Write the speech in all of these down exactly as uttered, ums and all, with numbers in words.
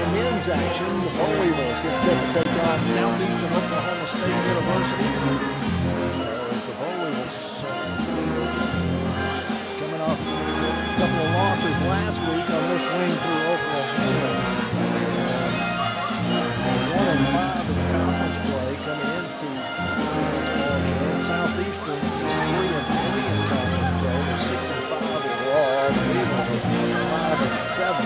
men's action. The Weevils get set to take on Southeastern Oklahoma State University. Uh, as the Weevils uh, coming off a couple of losses last week on this wing through Oklahoma. Uh, one and five in conference play coming into uh, Southeastern is three and three in conference play. They're six and five overall. The Weevils are five and seven.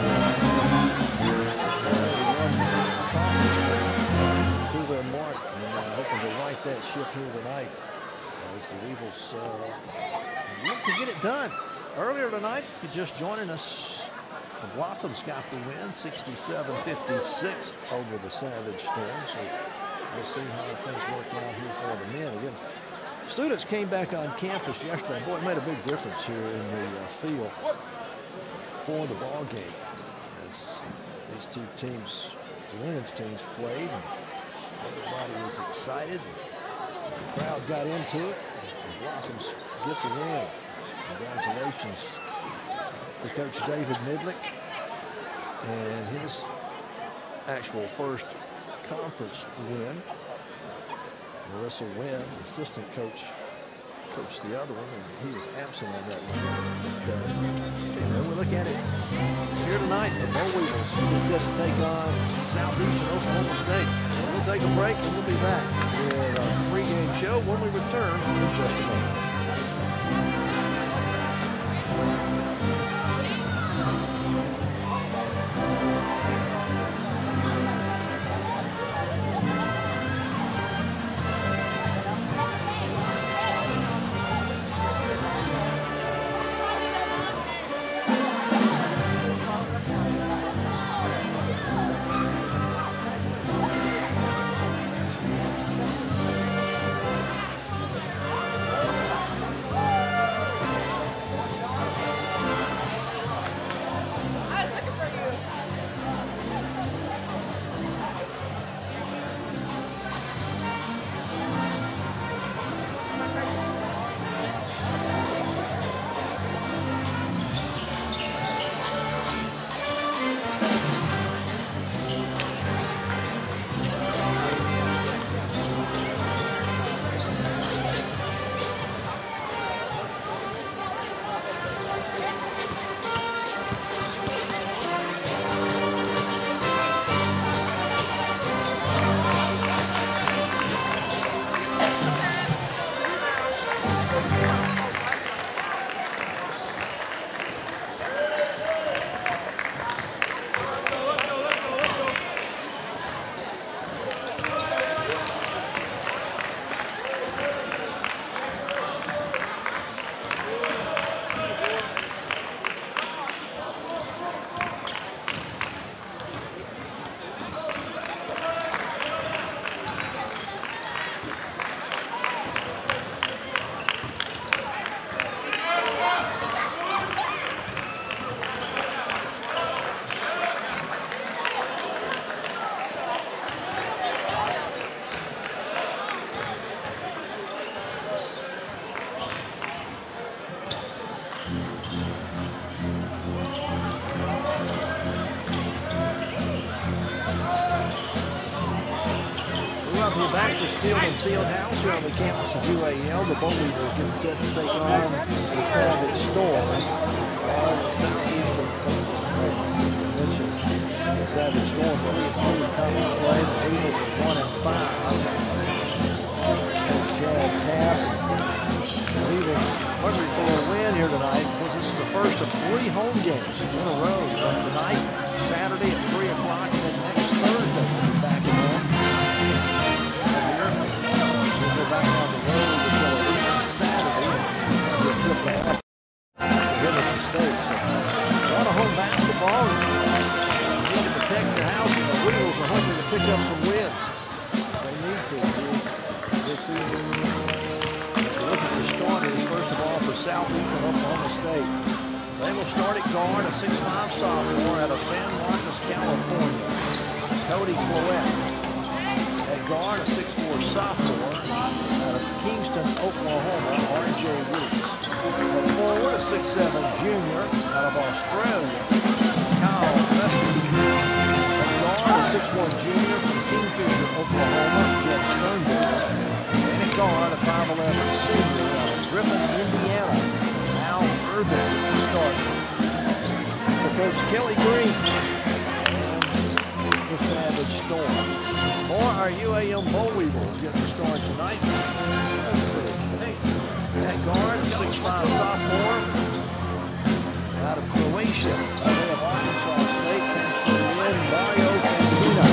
That ship here tonight as the Weevils uh, look to get it done. Earlier tonight, if you're just joining us, the Blossoms got the win, sixty-seven fifty-six over the Savage Storm. So we'll see how things work out here for the men. Again, students came back on campus yesterday. Boy, it made a big difference here in the uh, field for the ball game as these two teams, the women's teams, played. Everybody was excited. The crowd got into it. The Blossoms get the win. Congratulations to Coach David Midlick and his actual first conference win. Melissa Wynn, assistant coach, coached the other one, and he was absent on that one. But uh, anyway, we look at it here tonight. The Weevils get set to take on Southeastern Oklahoma State. We'll take a break and we'll be back with our pregame show when we return in just a moment. Fieldhouse here on the campus of U A M. The Weevils get set to take on the Savage Storm of Southeastern. The Savage Storm three and three in conference play. The Weevils are one and five. Coach Chad Tapp. The Weevils hungry for a win here tonight because this is the first of three home games in a row. But tonight, Saturday at three o'clock, and then next Thursday we'll be back at home. Back on the road until Saturday, and we'll trip back to Henderson State. So, a lot of home basketball. They need to protect their house, and the Weevils are hoping to pick up some wins. They need to. This evening, look at the starters, first of all, for Southeastern Oklahoma State. They will start at guard, a six five sophomore out of San Marcos, California, Cody Cloette. Guard, a six four sophomore out of Kingston, Oklahoma, R J Weeks. A forward, a six seven junior out of Australia, Kyle Fessler. six one junior from Kingfisher, Oklahoma, Jet Sternberg. And at guard, a five eleven senior out of Griffin, Indiana, Al Urban to start for Coach Kelly Green and the Savage Storm. For our U A M Weevils getting the start tonight. Let's see. At guard, six five sophomore out of Croatia. They have Arkansas State, transferred in Mario Cantina.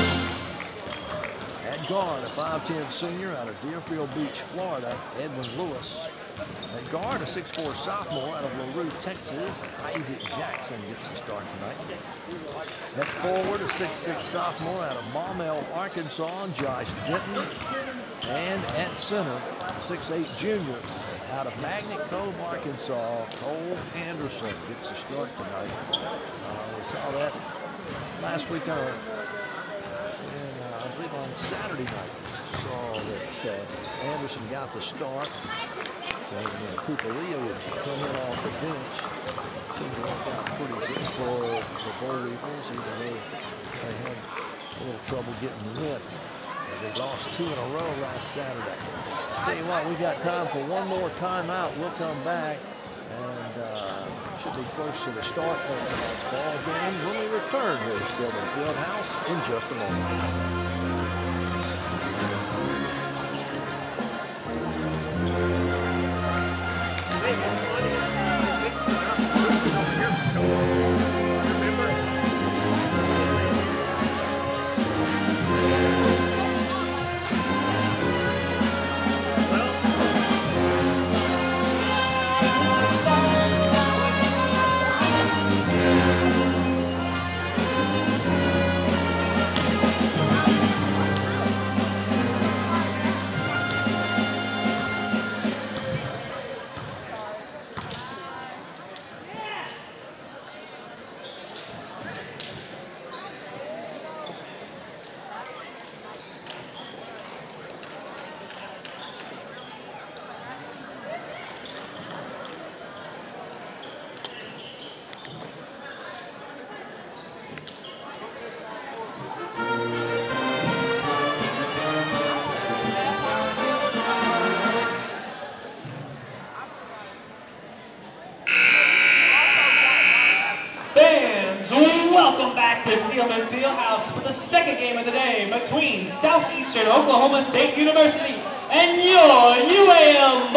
At guard, a five ten senior out of Deerfield Beach, Florida, Edwin Lewis. At guard, a six four sophomore out of LaRue, Texas, Isaac Jackson gets the start tonight. At forward, a six six sophomore out of Maumelle, Arkansas, Josh Denton. And at center, a six eight junior out of Magnet Cove, Arkansas, Cole Anderson gets the start tonight. Uh, we saw that last week on, and, uh, I believe on Saturday night. Saw that uh, Anderson got the start. And uh, Kupalio would come in off the bench. Seemed to work out pretty good for the Bowl Weevils, even though they had a little trouble getting the win. They lost two in a row last Saturday. Tell you what, we got time for one more timeout. We'll come back and uh, should be close to the start of the ball game when we return here to Stillman Fieldhouse in just a moment. Stillman Fieldhouse for the second game of the day between Southeastern Oklahoma State University and your U A M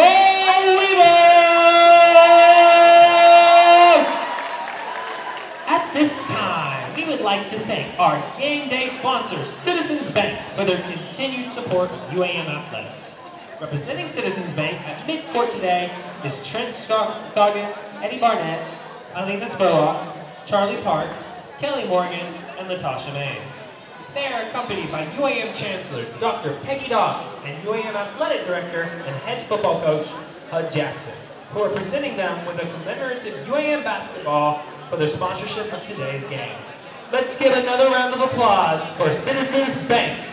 Weevils! At this time, we would like to thank our game day sponsor, Citizens Bank, for their continued support of U A M Athletics. Representing Citizens Bank at midcourt today is Trent Scoggin, Eddie Barnett, Alina Spoa, Charlie Park, Kelly Morgan, and Latasha Mays. They are accompanied by U A M Chancellor Doctor Peggy Doss and U A M Athletic Director and Head Football Coach Hud Jackson, who are presenting them with a commemorative U A M basketball for their sponsorship of today's game. Let's give another round of applause for Citizens Bank.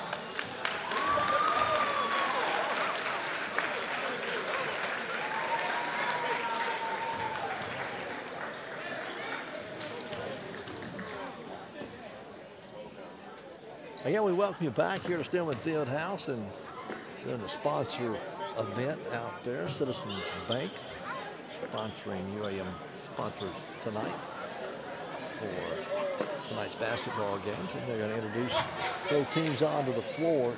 Again, we welcome you back here to Stillman Fieldhouse and doing a sponsor event out there. Citizens Bank sponsoring U A M sponsors tonight for tonight's basketball games. And they're going to introduce both teams onto the floor.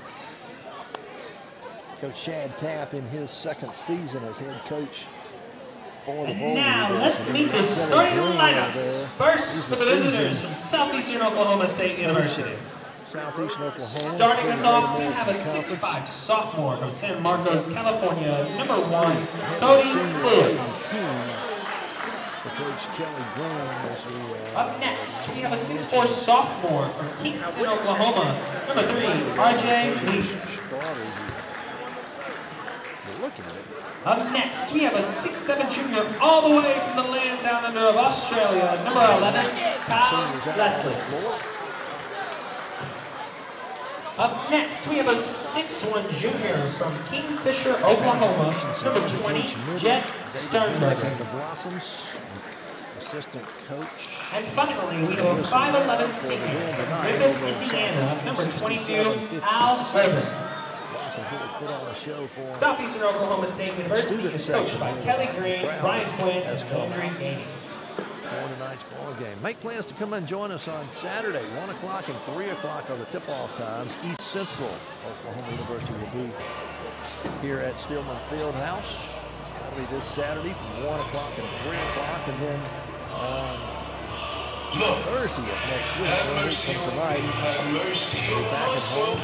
Coach Chad Tapp in his second season as head coach for the Bowl. And now let's meet the starting lineups. First for the visitors from Southeastern Oklahoma State University. Southeastern Oklahoma. Starting us off, we have a six five sophomore from San Marcos, California, number one, Cody 𝗚𝗜𝗦𝗖𝗟𝗔𝗜𝗠😓. Up next, we have a six four sophomore from Kingston, Oklahoma, number three, R J Leeds. Up next, we have a six seven junior all the way from the land down under of Australia, number eleven, Kyle Leslie. Up next, we have a six one junior from Kingfisher, Oklahoma, number twenty, Jet Sternberg. assistant coach. And finally, we have a five eleven senior from Griffith, Indiana, number twenty-two, 𝗗𝗜𝗦𝗏𝗏𝗏. Put on a show for Southeastern Oklahoma State University is coached by Kelly Green, Brian Quinn, and Landry Gainey. For tonight's ball game. Make plans to come and join us on Saturday. one o'clock and three o'clock are the tip-off times. East Central Oklahoma University will be here at Stillman Fieldhouse. That'll be this Saturday from one o'clock and three o'clock. And then on Thursday of next week, one week from tonight, we'll be back at home.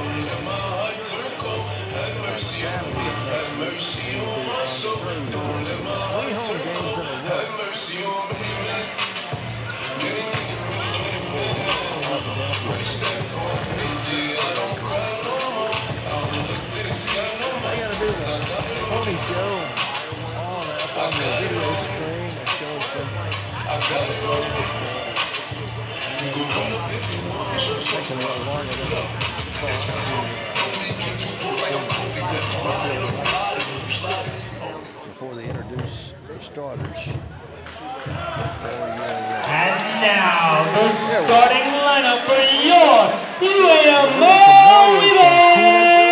On Saturday of next week, we'll be on Thursday. Three home games in a row. I gotta do the Tony Joe all up on the video screen that shows them taking a little longer than before they introduce their starters. And now the starting lineup for your U A M Weevils!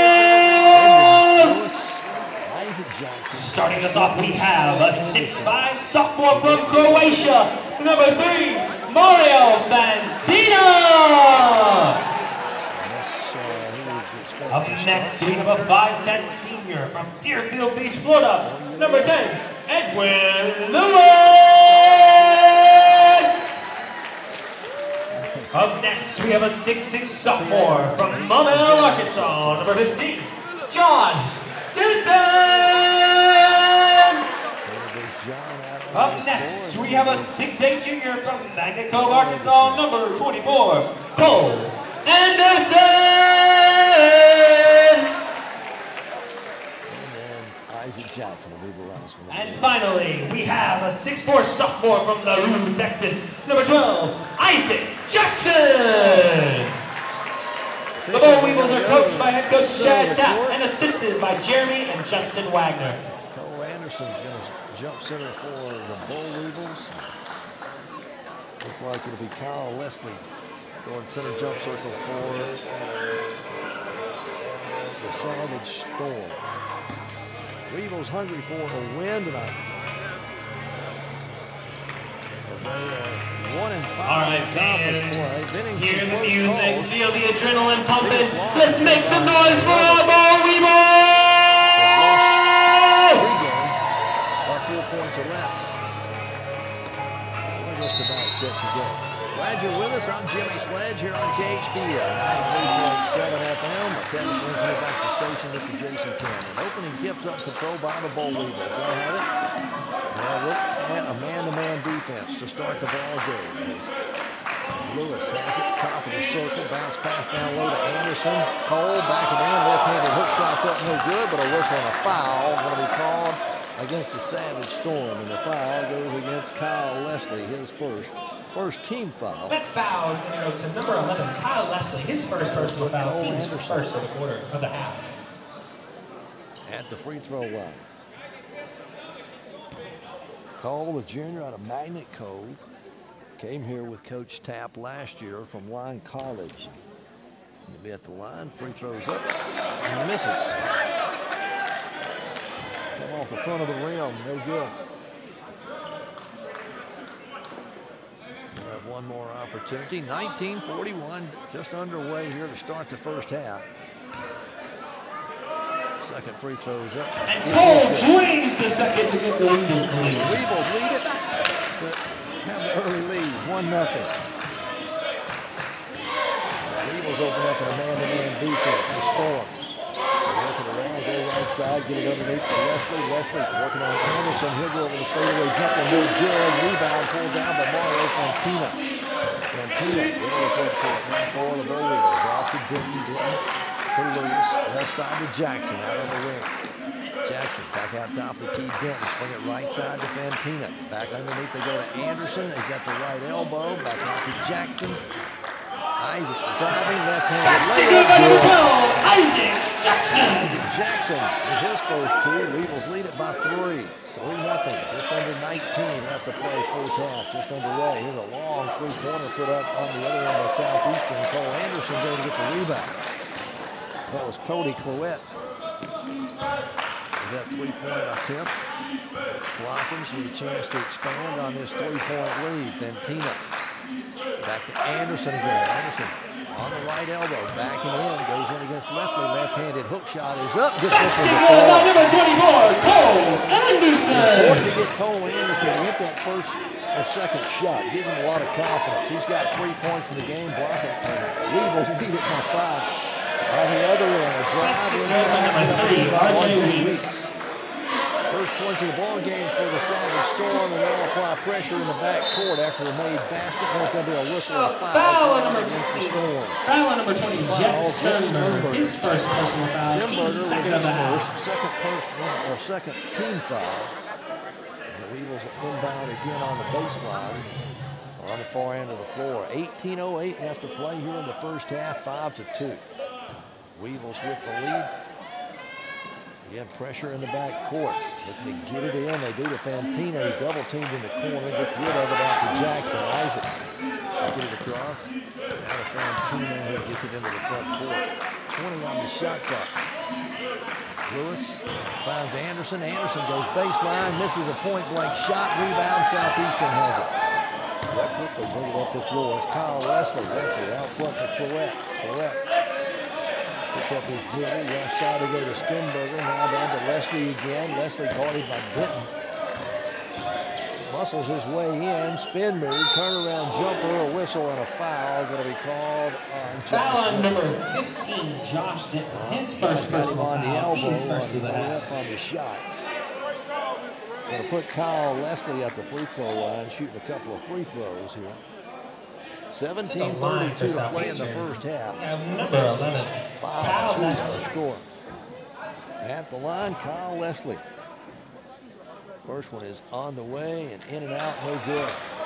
Starting us off, we have a six five sophomore from Croatia, number three, Mario Fantina. Up next, we have a five ten senior from Deerfield Beach, Florida, number ten, Edwin Lewis. Up next, we have a six six sophomore from Monticello, Arkansas, number fifteen, Josh Denton. Up next, we have a six eight junior from Magnet Cove, Arkansas, number twenty-four, Cole Anderson. And finally, we have a six four sophomore from LaRue, Texas, number twelve, Isaac Jackson. The Bull Weevils are coached by head coach Chad Tapp and assisted by Jeremy and Justin Wagner. Cole Anderson's going to jump center for the Bull Weevils. Looks like it'll be Kyle Leslie going center jump circle for the Savage Storm. Weevils hungry for a win tonight. One and five. All right, fans, hear the music, feel the adrenaline pumping. Let's make some noise for our Bull Weevils! Three games are four points or less. We're just about set to go. Glad you're with us. I'm Jimmy Sledge here on K H B ninety-three point seven F M. Kevin brings me back to station with the Jason Cannon. Opening gift up control by the Bull Weevils. They'll have it. Now look at a man-to-man defense to start the ball game. Lewis has it, top of the circle, bounce pass down low to Anderson. Cole back it in, left-handed hook shot up, no good, but a whistle and a foul going to be called against the Savage Storm, and the foul goes against Kyle Leslie, his first first team foul. That foul is going to go to number eleven, Kyle Leslie, his first personal foul, team's first of the quarter of the half. At the free throw line. Cole, the junior out of Magnet Cove, came here with Coach Tapp last year from Line College. He'll be at the line, free throws up, and misses. Come off the front of the rim, no good. We'll have one more opportunity. nineteen forty-one, just underway here to start the first half. Second free throws up. And Cole drains the second to get the Weevils lead. The Weevils lead it, but have the early lead, one nothing. The Weevils open up in a man-to-man defense. The Storm. They're working around, go right side, get it underneath to Leslie. Leslie working on Anderson. He'll go over the fadeaway jumper, no good. Rebound pulled down by Mario Fantina. Fantina, really good for the Bull Weevils. Off to Denton, Denton. To Lewis, left side to Jackson, out on the wing. Jackson back out top of the key, Denton, swing it right side to Fantina. Back underneath, they go to Anderson. He's at the right elbow, back out to Jackson. Isaac driving, left-handed layup. Isaac Jackson. Isaac Jackson is his first two. Weevils lead it by three. three nothing, just under nineteen left left to play, first half, just underway. Here's a long three-pointer put up on the other end of Southeastern. Cole Anderson there to get the rebound. That was 𝗗𝗜𝗦𝗖𝗟𝗔𝗜𝗠𝗘𝗥. That three-point attempt. Blossoms with a chance to expand on this three-point lead. 𝗗𝗏𝗏𝗏 back to Anderson again. Anderson on the right elbow, backing in, goes in against Leftley. Left-handed hook shot is up. Just Basket good by number twenty-four, Cole Anderson. Important to get Cole Anderson to hit that first or second shot. Gives him a lot of confidence. He's got three points in the game. Blossom and Weevils need it by five. On the other end, a drive inside. First points of the ball game for the Southern Storm, and they'll apply pressure in the back court after a made basket. There's going to be a whistle of foul. Foul on number against the twenty. Storm. Foul on number twenty, Jet Sternberger. His first personal foul. Team second of the half. Second personal or second team foul. The Weevils inbound again on the baseline on the far end of the floor. eighteen oh eight left to play here in the first half. Five to two. Weevils with the lead. Again, pressure in the back court. Looking to get it in. They do to 𝗗𝗏𝗏𝗏. He double teamed in the corner. Gets rid of it out to Jackson. Isaac get it across. Now to 𝗗𝗏𝗏𝗏 who gets it into the front court. twenty on the shot clock. Lewis finds Anderson. Anderson goes baseline. Misses a point blank shot. Rebound. Southeastern has it. That quickly bring it up the floor. It's Kyle Leslie. Leslie out front to 𝗗𝗏𝗏𝗏. 𝗗𝗏𝗏. Pick up his dribble, left side to go to Sternberger, now down to Leslie again. Leslie guarded by Denton. Muscles his way in, spin move, turnaround jumper, a whistle, and a foul going to be called on Josh. Foul on number fifteen, Josh Denton. His first personal on the foul. elbow, Team's first on of the the, half. on the shot. Going to put Kyle Leslie at the free throw line, shooting a couple of free throws here. seventeen thirty-two to play in the first half. Yeah, number eleven, Kyle Leslie. Score. At the line, Kyle Leslie. First one is on the way and in and out, no good.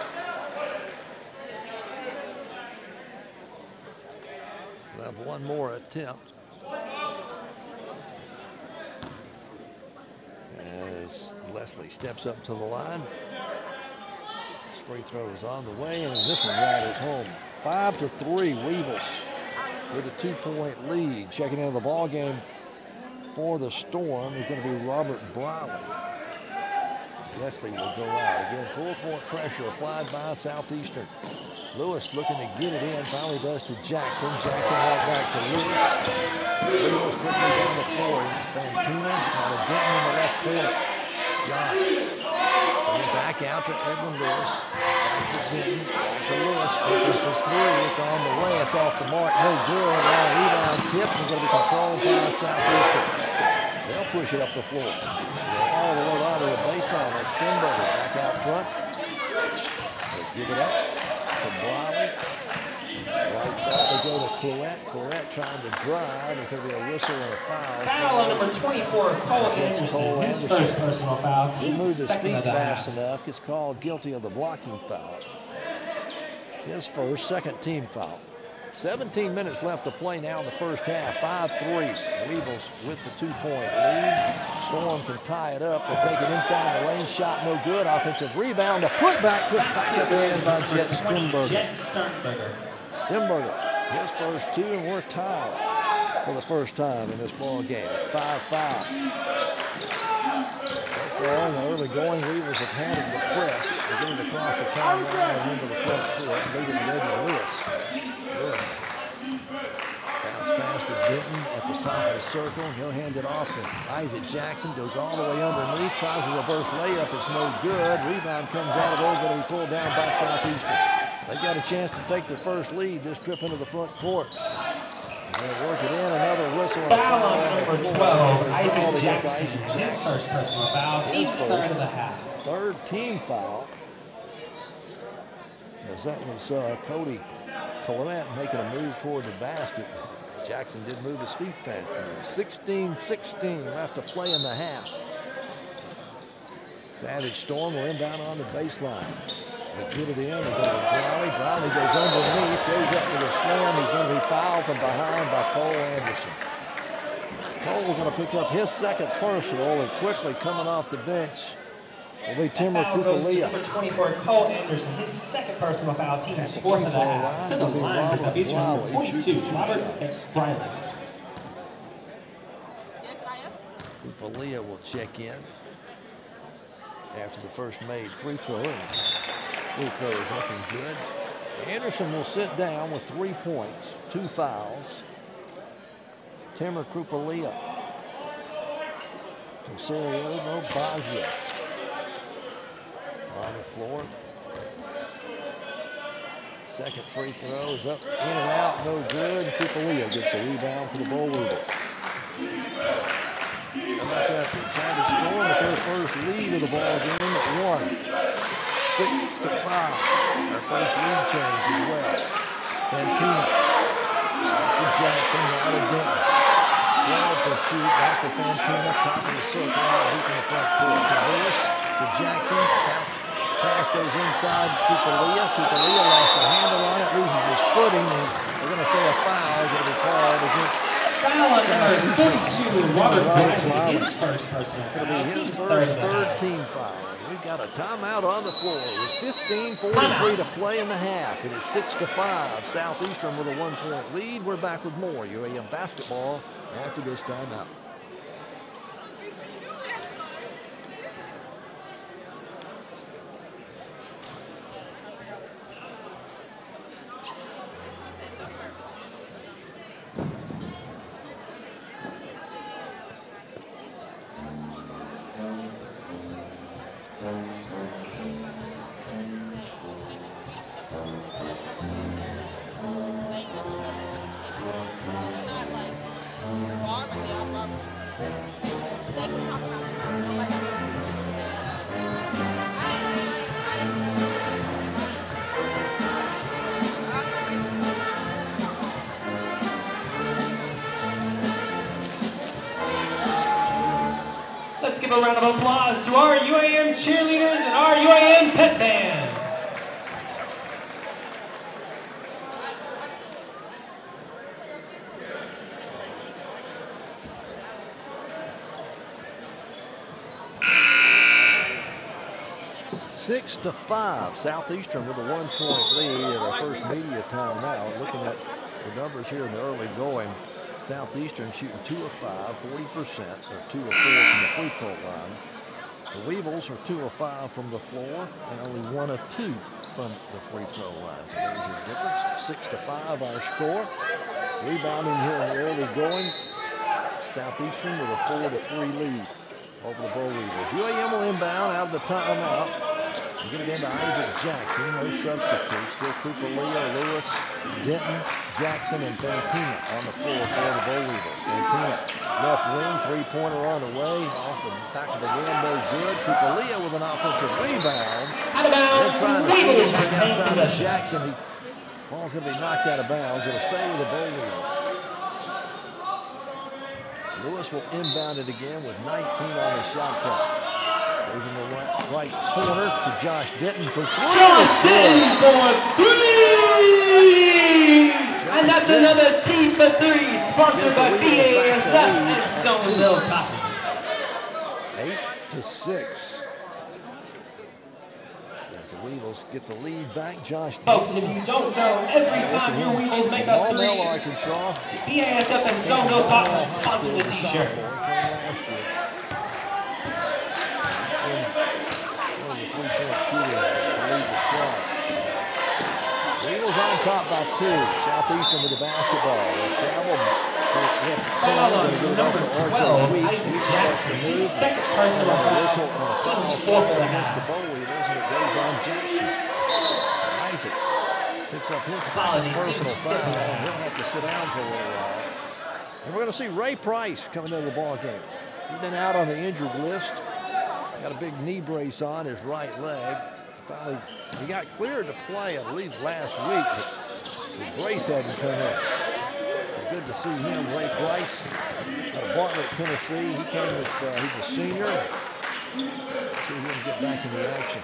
We'll have one more attempt. As Leslie steps up to the line. Free throws on the way, and this one rattles home. Five to three, Weevils with a two-point lead. Checking into the ball game for the Storm is going to be Robert Briley. Leslie will go out. Again, full-court pressure applied by Southeastern. Lewis looking to get it in. Finally does to Jackson. Jackson right back to Lewis. Weevils quickly down the floor. 𝗗𝗏𝗏𝗏𝗏 out of Denton in the left corner. Josh. Back out to Edwin Lewis. Back to Denton. Back to Lewis. Looking for three. It's on the way. It's off the mark. No good. Now rebound tip is going to be controlled by Southeastern. They'll push it up the floor. They're all the way out to the baseline. That's Sternberger back out front. They give it up to Briley. Right side they go to 𝗗𝗏𝗏𝗏𝗏. 𝗗𝗏𝗏𝗏 trying to drive. There's going to be a whistle and a foul. Foul on number twenty-four, Cole Anderson. Cole His Anderson. first personal foul. He Team moved his second feet of the fast half. enough. Gets called guilty of the blocking foul. His first, second team foul. seventeen minutes left to play now in the first half. five three. Weevils with the two-point lead. Storm can tie it up. They take it inside the lane. Shot no good. Offensive rebound. A putback put back at the end by Jet Sternberger. Jet Sternberger. Sternberger, his first two, and we're tied for the first time in this ball game. five five. Well, in the early going, Weevils have handled the press. They're getting across the timeline and into the front court. Leading Reggie Lewis. Lewis. Bounce pass to Denton at the top of the circle. He'll hand it off to Isaac Jackson. Goes all the way underneath. Tries a reverse layup. It's no good. Rebound comes out of there. Going to be pulled down by Southeastern. They've got a chance to take their first lead. This trip into the front court. They'll work it in. Another whistle. Foul on number twelve, Isaac Jackson. His first personal foul. Team's third of the half. Third team foul. As that was uh, Cody Коваленко making a move toward the basket. Jackson did move his feet fast enough. sixteen sixteen left to play in the half. Savage Storm will inbound on the baseline. They get it in. They go to Briley. Briley goes underneath. Goes up to the slam. He's going to be fouled from behind by Cole Anderson. Cole's going to pick up his second personal, and quickly coming off the bench will be That foul goes to number twenty-four, Cole Anderson, his second personal foul, team's fourth of the half. To the line for Southeastern, number forty-two, Robert Briley. 𝗗𝗜𝗦𝗖𝗟 will check in after the first made free throw. Free throw is looking good. Anderson will sit down with three points, two fouls. Timur 𝗗𝗜𝗦𝗟. 𝗗𝗜𝗦𝗟 on the floor. Second free throw is up, in and out, no good. 𝗗𝗜𝗦𝗟 gets the rebound for the Bull Weevils. How about that? Trying to score with their first lead of the ball game at one. Six to five. Our first lead change as well. 𝗗𝗏𝗏𝗏. After Jackson, out of Denton. twelve to shoot. Back to 𝗗𝗏𝗏𝗏. Top of the circle. Out deep in the front court. To Lewis. To Jackson. Pass goes inside 𝗗𝗏𝗏𝗏. 𝗗𝗏𝗏𝗏 lost the handle on it. Loses his footing. And they're going to say a foul is going to be called against. Foul on number thirty-two, Robert Briley, his first personal foul, his first third team foul. We've got a timeout on the floor with fifteen forty-three to play in the half. It is six to five. Southeastern with a one-point lead. We're back with more U A M basketball after this timeout. Let's give a round of applause to our U A M cheerleaders and our U A M pep band. Six to five. Southeastern with a one-point lead at our first media timeout. Looking at the numbers here in the early going. Southeastern shooting two of five, forty percent, or two of four from the free throw line. The Weevils are two of five from the floor and only one of two from the free throw line. So there's your difference. Six to five our score. Rebounding here in the early going. Southeastern with a four to three lead over the Bull Weevils. U A M will inbound out of the timeout. We're going to get into Isaac Jackson, no substitutes. Still 𝗗𝗏𝗏𝗏𝗏, Lewis, Denton, Jackson, and 𝗗𝗏𝗏𝗏 on the floor for the Bull Weevils. 𝗗𝗏𝗏𝗏 left wing, three-pointer on the way, off the back of the rim, no good. 𝗗𝗏𝗏𝗏 with an offensive rebound. Out of bounds, Weevils retain possession. Jackson, he ball's going to be knocked out of bounds. It'll stay with the Bull Weevils. Lewis will inbound it again with nineteen on the shot clock. Goes in the right, right corner to Josh Denton for three. Josh Denton for three! And that's another T for three, sponsored by B A S F and Stoneville Cotton. Eight to six. As the Weevils get the lead back, Josh Folks, Denton. if you don't know, every time your Weevils make a three, B A S F and Stoneville Cotton sponsor the t-shirt. Weevils on top by two. Southeastern with the basketball. Foul on number twelve, Isaac Jackson. His second personal foul. Team's fourth and a half. The Bull Weevils, and it goes on Jackson. Isaac picks up his Apologies, personal team's foul. He'll have to sit down for a little while. And we're going to see Ray Price coming into the ball game. He's been out on the injured list. Got a big knee brace on his right leg. Finally, he got cleared to play, I believe, last week, but his brace hadn't come in. So good to see him, Ray Price, out of Bartlett, Tennessee. He came with, uh, he's a senior. See him get back in the action.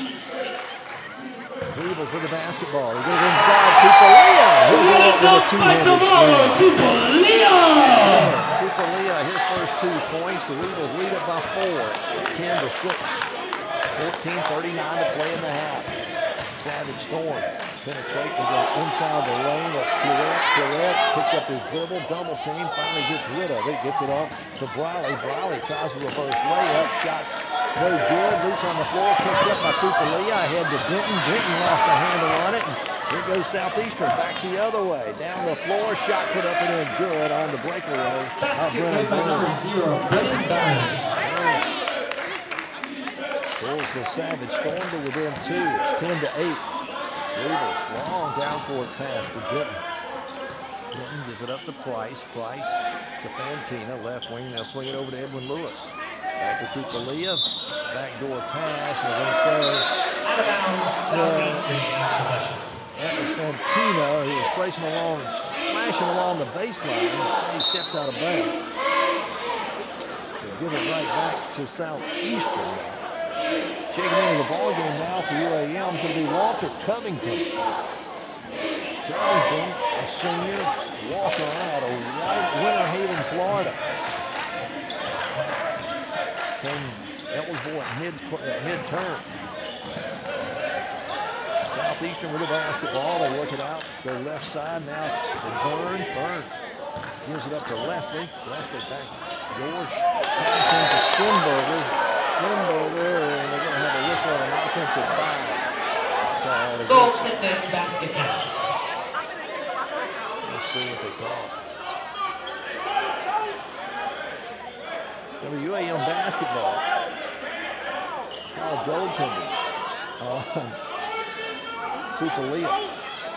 Weevils with the basketball. He goes inside. 𝗗𝗏𝗏𝗏𝗏. What a dunk by tomorrow, 𝗗𝗏𝗏𝗏𝗏. 𝗗𝗏𝗏𝗏𝗏, his first two points. The Weevils lead it by four, ten to six. fourteen thirty-nine to play in the half. Savage Storm penetrates and goes inside the lane. That's 𝗗𝗏𝗏𝗏. 𝗗𝗏𝗏 picks up his dribble, double team, finally gets rid of it, gets it off to Briley. Briley tries a reverse layup, shot's no good, loose on the floor, picked up by 𝗗𝗏𝗏𝗏, ahead to Denton. Denton lost a handle on it, and here goes Southeastern back the other way. Down the floor, shot put up and in good on the breakaway. Basket made by number zero, Brennan Burns. Pulls the Savage Storm to within two. It's ten to eight. Weevils, long down court pass to Denton. Denton gives it up to Price. Price to Fantina, left wing. They'll swing it over to Edwin Lewis. Back to 𝗗𝗏𝗏𝗏. Backdoor pass. We're going to say out of bounds, Southeastern gains possession. That was Fantina. He was flashing along, flashing along the baseline. He stepped out of bounds. So give it right back to Southeastern. Shaking into the ball game now for U A M is going to be Walter Covington. Covington, a senior, Walker out of Winter Haven, Florida. Came eligible at mid at mid term. Southeastern with the basketball. They work it out. Their left side now to Burns. Burns gives it up to Leslie. Leslie back. George passing to Strimberger. Strimberger, and they're going to have a whistle on an offensive foul. Goaltender basket counts. Let's see what they call. W U A M basketball. Oh, goaltender. Uh, 𝗗𝗏𝗏𝗏𝗏.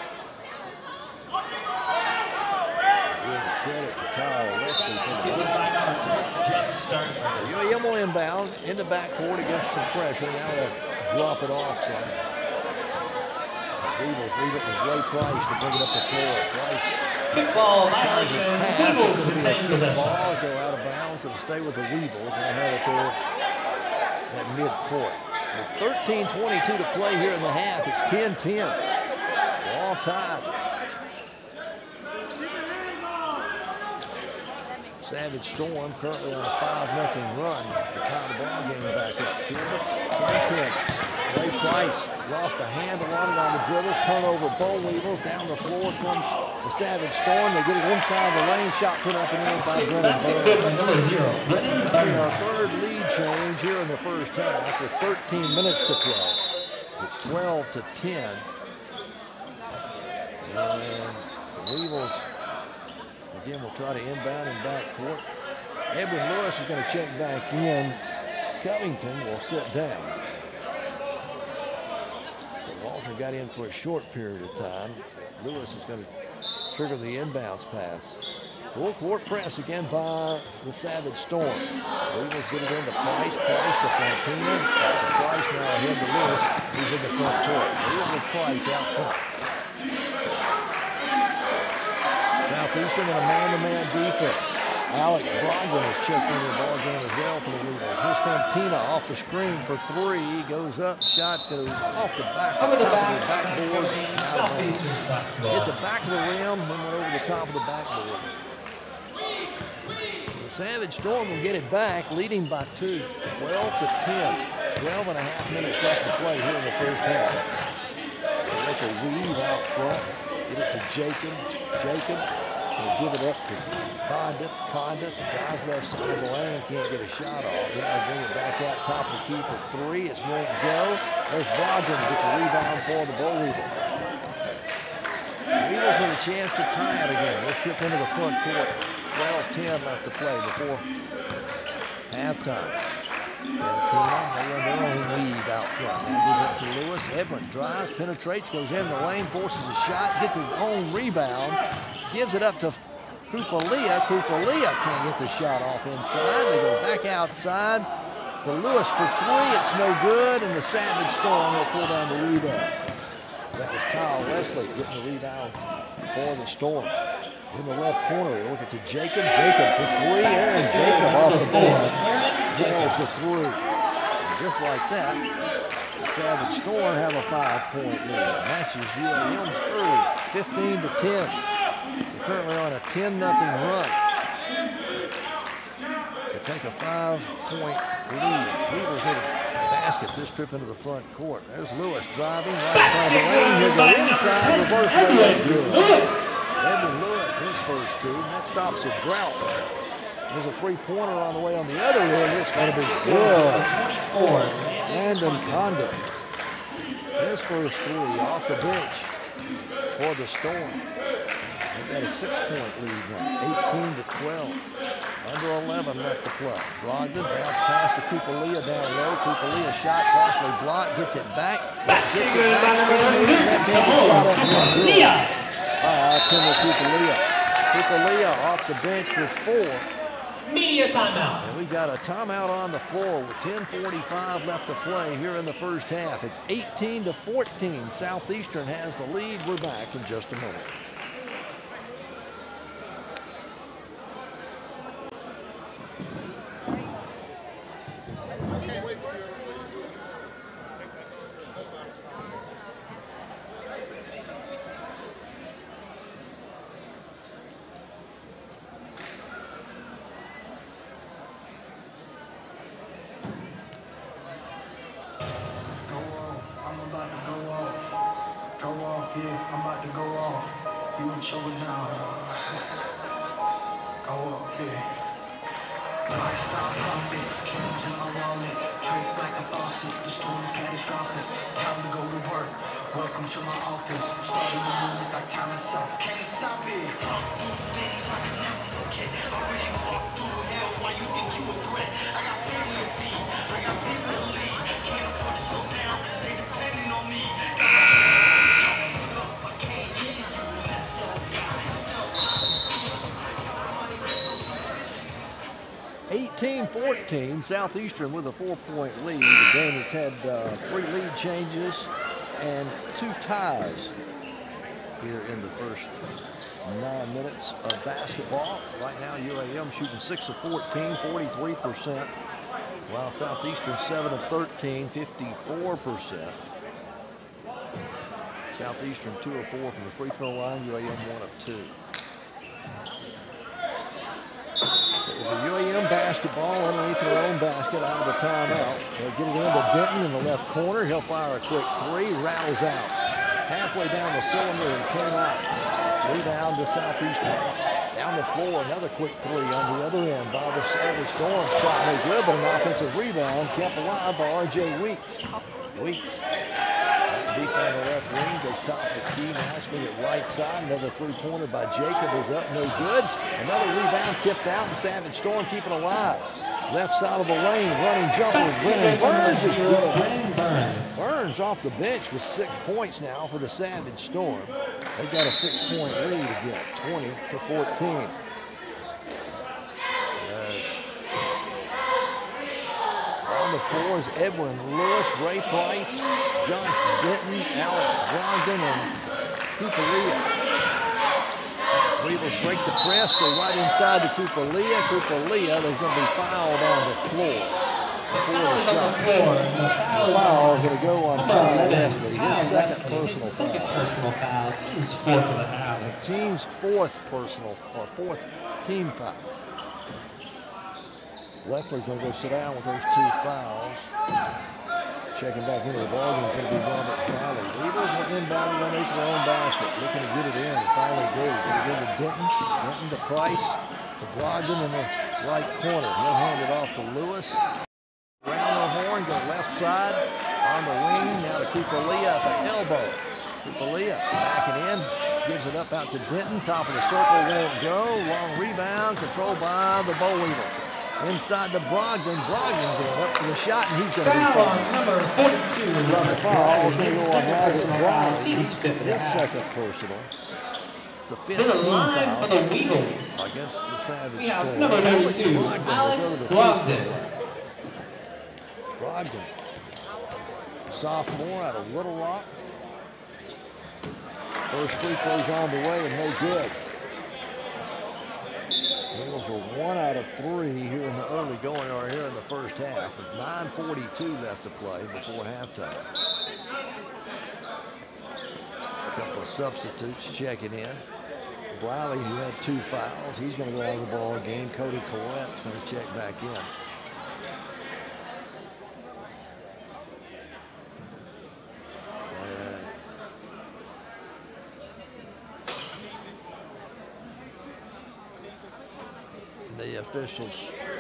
Here's a credit to Kyle Leslie for the U A M will inbound in the backcourt against some pressure. Now they'll drop it off some. Weevils leave it with Ray Price to bring it up the floor. Price. Kickball violation. Weevils retain possession. Ball go out of bounds and stay with the Weevils. And they have it there at midcourt. With thirteen twenty-two to play here in the half. It's ten ten. All tied. Savage Storm currently on a five nothing run to tie the ball game back up. ten ten. Ray Price lost a handle on it on the dribble. Turnover, Bo Weevils. Down the floor comes the Savage Storm. They get it inside the lane. Shot put up and in by Brennan Basket good by number zero, Brennan Burns. Our third lead change here in the first half with thirteen minutes to play. It's twelve to ten. And the Weevils again will try to inbound in backcourt. Edwin Lewis is going to check back in. Covington will sit down. So Walter got in for a short period of time. Lewis is going to trigger the inbounds pass. Full court press again by the Savage Storm. Weevils get it into Price. Price to Fantina. To Price now ahead to Lewis. He's in the front court. Here's with Price out front. Southeastern in a man-to-man defense. Alex Brogdon has checked into the ball game as well for the Weevils. Here's Fantina off the screen for three. Goes up, shot goes off the back. Over the back, the backboard. Southeastern's basketball. Hit the back of the rim, then went over the top of the backboard. The Savage Storm will get it back, leading by two, twelve to ten. twelve and a half minutes left to play here in the first half. They let the weave out front. Get it to Jacob. Jacob will give it up to Condit. Condit drives left side of the lane, can't get a shot off. Then they'll bring it back out top of the key for three. It's won't go. There's Brogdon to get the rebound for the Bo Weevils. Weevils with a chance to tie it again. Let's skip into the front court. twelve ten left to play before halftime. Fantina, they run their own weave out front. Now gives it to Lewis. Edwin drives, penetrates, goes in the lane, forces a shot, gets his own rebound, gives it up to 𝗗𝗏𝗏𝗏𝗏. 𝗗𝗏𝗏𝗏𝗏 can't get the shot off inside. They go back outside to Lewis for three. It's no good, and the Savage Storm will pull down the rebound. That was Kyle Leslie getting the rebound for the Storm. In the left corner, they look at to Jacob. Jacob for three. Aaron Jacob off the bench. Nails the three. And just like that, the Savage Storm have a five-point lead. Matches U A M's early, fifteen to ten. They're currently on a ten nothing run. To take a five-point lead. Weevils hit a basket this trip into the front court. There's Lewis driving right side of the lane. He'll go inside, reverse layup. Lewis. Edwin Lewis, his first two. And that stops a drought. There's a three-pointer on the way on the other end. It's going to be good. Landon Condon. His first three off the bench for the Storm. They've got a six-point lead now, eighteen to twelve. Under eleven left to play. Brogdon bounce pass to 𝗗𝗜𝗦𝗖𝗟𝗔𝗜𝗠𝗘𝗥 down low. 𝗗𝗜𝗬𝗟 partially blocked, gets it back. Gets it back. Foul, Kendall 𝗗𝗜𝗬𝗟. 𝗗𝗗𝗬𝗟 off the bench with four. Media timeout. And we got a timeout on the floor with ten forty-five left to play here in the first half. It's eighteen to fourteen. Southeastern has the lead. We're back in just a moment. eighteen fourteen, Southeastern with a four-point lead. A game that's had uh, three lead changes and two ties here in the first nine minutes of basketball. Right now, U A M shooting six of fourteen, forty-three percent, while Southeastern seven of thirteen, fifty-four percent. Southeastern two of four from the free throw line, U A M one of two. The U A M basketball underneath their own basket out of the timeout. They'll get it into Denton in the left corner. He'll fire a quick three, rattles out. Halfway down the cylinder and came out. Rebound to Southeastern. Down the floor, another quick three on the other end by the Savage Storm. Shot no good, but an offensive rebound kept alive by R J Weeks. Weeks. Deep on the left wing, goes top of the key, now swing it right side. Another three-pointer by Jacob is up, no good. Another rebound tipped out, and Savage Storm keeping alive. Left side of the lane, running jumper. Brennan Burns is good. Burns. Burns off the bench with six points now for the Savage Storm. They got a six-point lead again, twenty to fourteen. On the floor is Edwin Lewis, Ray Price, Josh Denton, Alex Brogdon, and 𝗗𝗜𝗦𝗟𝗑. Weevils break the press, go right inside to 𝗗𝗜𝗦𝗟𝗑. 𝗗𝗜𝗦𝗟𝗑, there's going to be fouled on the floor before the shot. The foul is going to go on Kyle Wesley, his second personal second personal foul. Team's fourth for the foul. The team's fourth personal, or fourth team foul. Leffler's going to go sit down with those two fouls. Checking back into the ballgame is going to be Robert Crowley. Weevils will inbound it underneath their own basket. Looking to get it in. And finally do. Get it into Denton. Denton to Price. To Brogdon in the right corner. He'll hand it off to Lewis. Around the horn. Go left side. On the wing. Now to 𝗗𝗜𝗦𝗟𝗑 at the elbow. 𝗗𝗜𝗦𝗟𝗑 backing in. Gives it up out to Denton. Top of the circle. Won't go. Long rebound. Controlled by the Boll Weevils. Inside to Brogdon. Brogdon going up for the shot, and he's going to be fouled. Number forty-two, Robert Foul is going to go on Robert Brogdon. His second personal. It's a fifteen foul for the Weevils against the Savage we have Storm. number thirty-two, Alex Brogdon. Brogdon, sophomore out of Little Rock. First free throw's on the way and no good. Weevils are one out of three here in the early going, or here in the first half, with nine forty-two left to play before halftime. A couple of substitutes checking in. Briley, who had two fouls, he's going to go out of the ball game. Cody Collette's going to check back in. officials.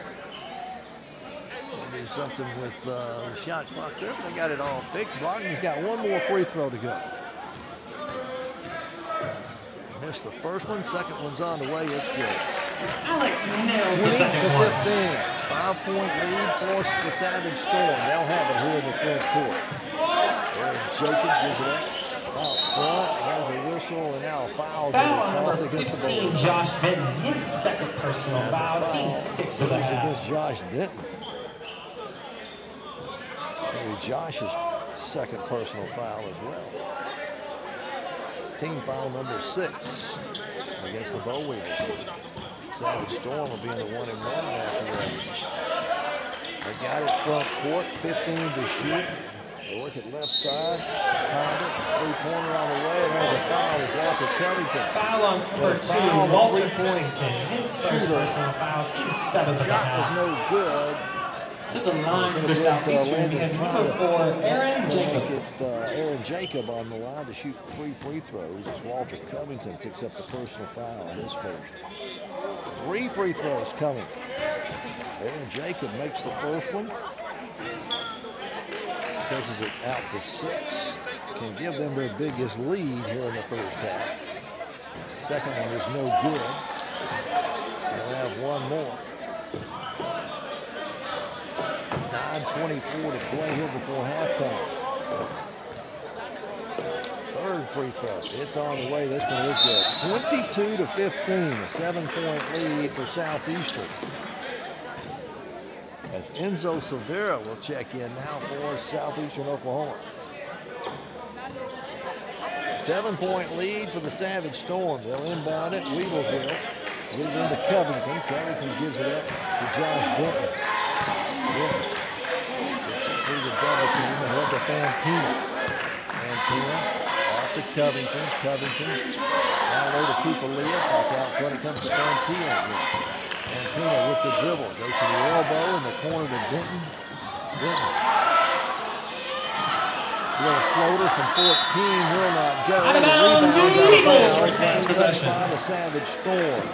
Do something with uh, the shot clock there. They got it all fixed. Brogdon's got one more free throw to go. Missed the first one. Second one's on the way. It's good. Alex nails the second one. fifteen. Five-point lead forced the Savage Storm. They'll have it here in the front court. Aaron Jacobs gives it up out front. There's a whistle and now a foul. Foul on number fifteen, Josh Denton. His second personal foul. foul. Team six of the half. Against Josh Denton. Josh's second personal foul as well. Team foul number six against the Bow Weevils. Savage Storm will be in the one and one after that. They got it front court, fifteen to shoot. They work it left side. Condit, three-pointer on the way, and there's a foul with Walter Covington. Foul on number two, Walter Covington. His first personal foul, team seven of the half. Shot was no good. To the line for Southeastern, we have number four, Aaron Jacob. Uh, Aaron Jacob on the line to shoot three free throws as Walter Covington picks up the personal foul on his first. Three free throws coming. Aaron Jacob makes the first one. Stretches it out to six. Can give them their biggest lead here in the first half. Second one is no good. They'll have one more. nine twenty-four to play here before halftime. Third free throw. It's on the way. This one is good. twenty-two to fifteen. A seven-point lead for Southeastern. As Enzo Silvera will check in now for Southeastern Oklahoma. Seven-point lead for the Savage Storm. They'll inbound it. Weevils will. Get it into Covington. Covington gives it up to Josh Denton. Denton. Through the double team ahead to Fantina. Fantina off to Covington. Covington down low to 𝗗𝗜𝗦𝗖𝗟𝗔𝗜𝗠𝗘𝗥. Back out front it comes to Fantina. Fantina with the dribble. Goes to the elbow in the corner to Denton. Denton. Little floater from fourteen will not go. Out of bounds, Weevils retain possession. By the Savage Storm.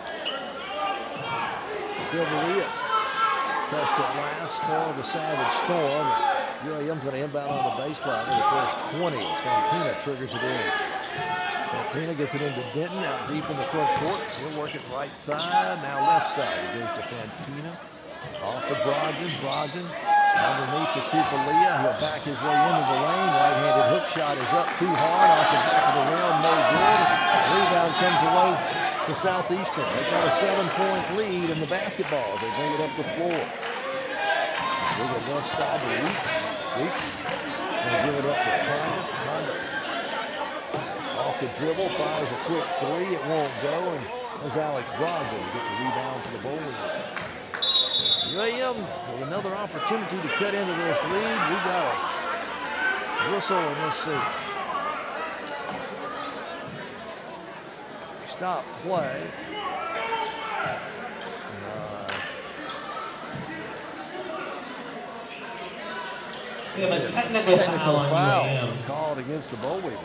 Silveria touched it last for the Savage Storm. U A M's going to inbound on the baseline in the first twenty. Fantina triggers it in. Fantina gets it into Denton, out deep in the front court. He'll work it right side, now left side. He goes to Fantina. Off to Brogdon. Brogdon underneath to 𝗗𝗜𝗦𝗧𝗏. He'll back his way into the lane. Right-handed hook shot is up too hard off the back of the rim. No good. Rebound comes away to Southeastern. They've got a seven-point lead in the basketball. They bring it up the floor. Move it left side to Weeks. Weeks. Gonna give it up to Condit. Condit. Off the dribble, fires a quick three. It won't go, and there's Alex Brogdon to get the rebound for the Bowling. U A M with another opportunity to cut into this lead. We got a whistle, and let's see. Stop play. Uh, we have a technical, technical foul on foul U A M. Called against the Boll Weevils.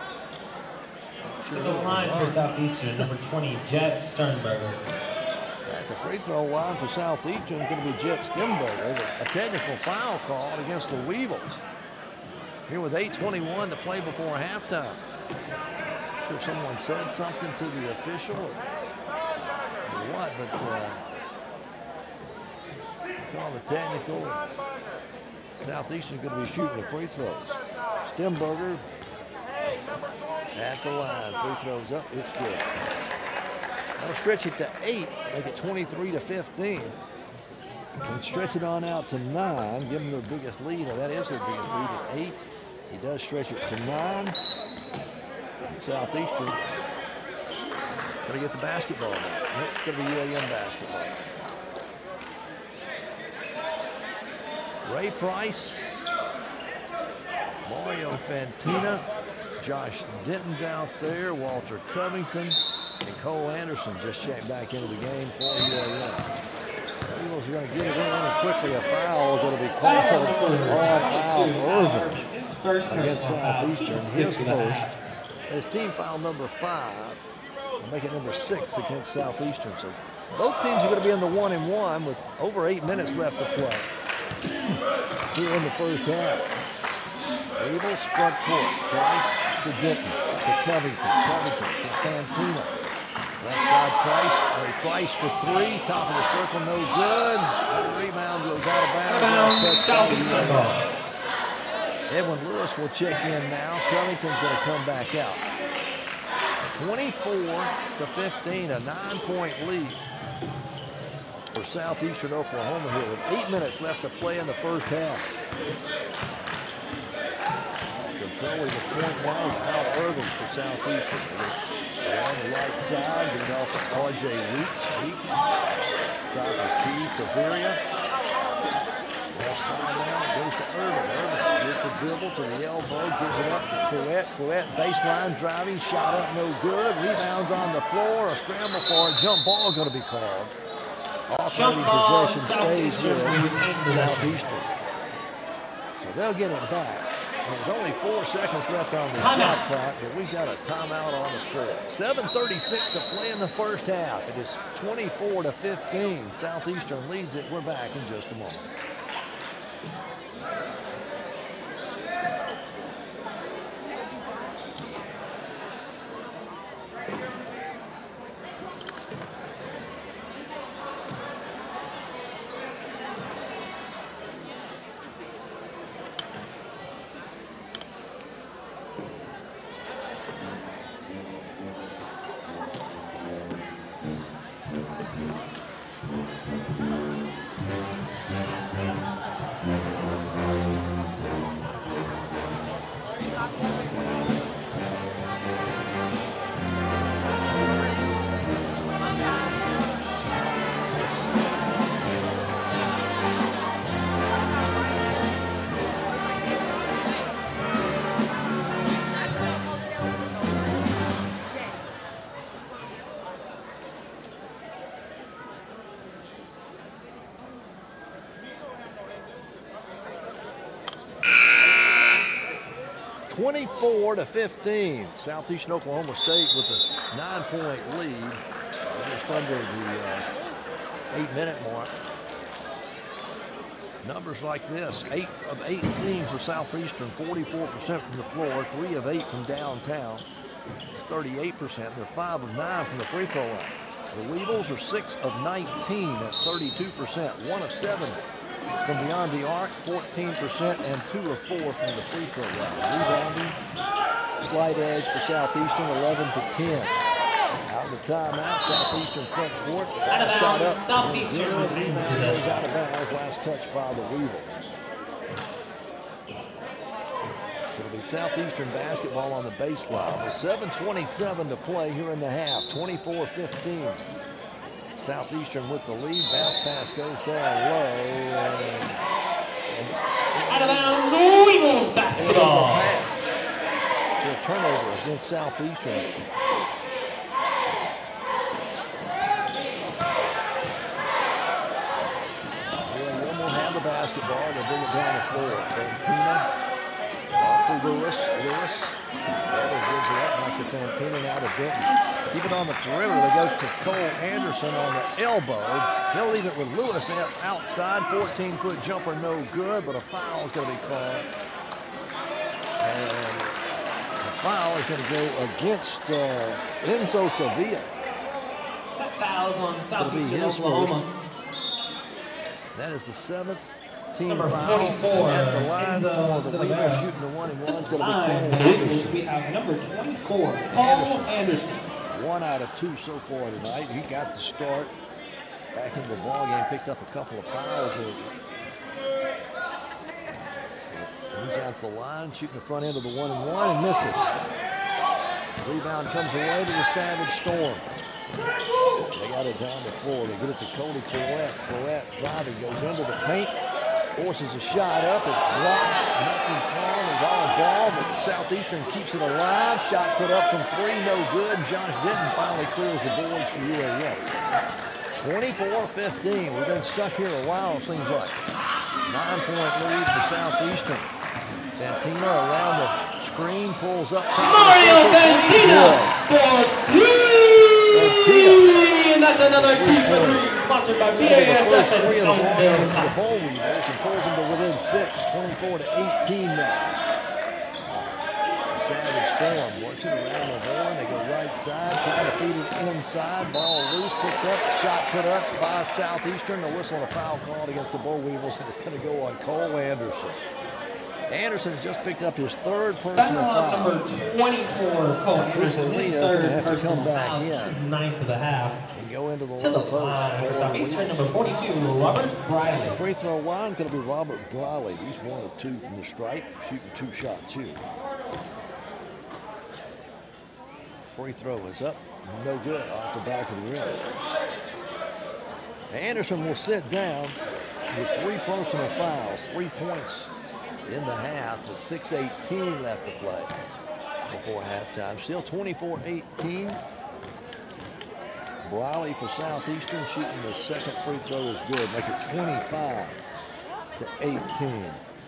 To the line for Southeastern, number twenty, Jet Sternberger. That's a free throw line for Southeastern. Going to be Jet Sternberger. A technical foul called against the Weevils. Here with eight twenty-one to play before halftime. If someone said something to the official or, or what, but uh, call the technical. Southeastern's going to be shooting the free throws. Sternberger at the line. Free throws up. It's good. That'll stretch it to eight. Make it twenty-three to fifteen. And stretch it on out to nine. Give them their biggest lead. Well, that is their biggest lead at eight. He does stretch it to nine. Southeastern going to get the basketball now. It's going to be U A M basketball. Ray Price, Mario Fantina, Josh Denton's out there, Walter Covington, and Cole Anderson just checked back into the game for U A M. The Eagles are going to get it in, and quickly a foul is going to be called on Al Irvin His first against Southeastern. His first. His team foul number five. I'll make it number six against Southeastern. So Both teams are going to be in the one and one with over eight minutes left to play here in the first half. Weevils front court. Price to Denton, to Covington, Covington to Fantino. Left side Price, a Price for three, top of the circle, no good. The rebound goes out of bounds. Out of bounds, Southeastern ball. Edwin Lewis will check in now. Covington's going to come back out. twenty-four to fifteen, a nine-point lead for Southeastern Oklahoma here with eight minutes left to play in the first half. Controlling the point now is Al Irvin for Southeastern. On the right side, being off of R J Weeks. Weeks. Top of T. Severia. Left side now goes to Irvin. Irvin with the dribble to the elbow, gives it up to 𝗗𝗏𝗏𝗏. 𝗗𝗏𝗏 baseline driving, shot up no good. Rebounds on the floor, a scramble for a jump ball going to be called. Alternating possession stays with Southeastern. So they'll get it back. There's only four seconds left on the shot clock, but we've got a timeout on the floor. seven thirty-six to play in the first half. It is twenty-four to fifteen. Southeastern leads it. We're back in just a moment. twenty-four to fifteen. Southeastern Oklahoma State with a nine-point lead, just under the uh, eight-minute mark. Numbers like this: eight of eighteen for Southeastern, forty-four percent from the floor, three of eight from downtown, thirty-eight percent. They're five of nine from the free throw line. The Weevils are six of nineteen at thirty-two percent, one of seven from beyond the arc, fourteen percent, and two of four from the free throw line. Rebounding, slight edge for Southeastern, eleven to ten. Out of the timeout, Southeastern front court. Out of Shot bounds, up. Southeastern retains possession. Out of bounds, last touch by the Weevils. So it'll be Southeastern basketball on the baseline with seven twenty-seven to play here in the half, twenty-four fifteen. Southeastern with the lead, bounce pass goes down low. And, and out of bounds, Weevils basketball. So a turnover against Southeastern. William will have the basketball, they'll bring it down the floor. Fantina, off to Lewis, Lewis. Weber gives it up back to Fantina, now to Denton. Keep it on the perimeter. They go to Cole Anderson on the elbow. He'll leave it with Lewis outside. fourteen-foot jumper, no good, but a foul is going to be called. And the foul is going to go against uh, 𝗗𝗏𝗏𝗏𝗏. That foul's on Southeastern Oklahoma. That is the seventh team Number foul. forty-four, At the line Enzo for the Weevils Silvera. shooting the one and To one is the going to be line, Cole the Weevils, Anderson. we have number twenty-four, Cole Anderson. One out of two so far tonight. He got the start back into the ball game, picked up a couple of fouls. He's at the line, shooting the front end of the one and one and misses. Rebound comes away to the Savage Storm. They got it down the floor. They get it to Cody 𝗗𝗏𝗏𝗏𝗏. 𝗗𝗏𝗏𝗏𝗏 driving, goes into the paint, forces a shot up. It's blocked. Nothing calm. It's all ball, but Southeastern keeps it alive. Shot put up from three, no good. Josh Denton finally clears the boards for U A M. twenty-four fifteen. We've been stuck here a while, it seems like. Nine-point lead for Southeastern. Fantina around the screen, pulls up. Mario Fantina for three, and that's another team for three, sponsored by B A S F and Three of the ball Stoneville into the College. Boll Weevils and pulls them to within six, twenty-four to eighteen now. Savage Storm works it around the horn. They go right side, trying to feed it inside. Ball loose, picked up, shot put up by Southeastern. The whistle and a foul called against the Boll Weevils, and it's going to go on Cole Anderson. Anderson has just picked up his third personal foul. Number twenty-four, Cole Anderson, his third personal foul, in. his ninth of the half. And go into the To the low line for post. Southeastern, number forty-two, Robert Briley. Free throw line going to be Robert Briley. He's one of two from the stripe, shooting two shots here. Free throw is up, no good, off the back of the rim. Anderson will sit down with three personal fouls, three points in the half with six eighteen left to play before halftime. Still twenty-four eighteen. Briley for Southeastern shooting the second free throw is good, make it twenty-five to eighteen.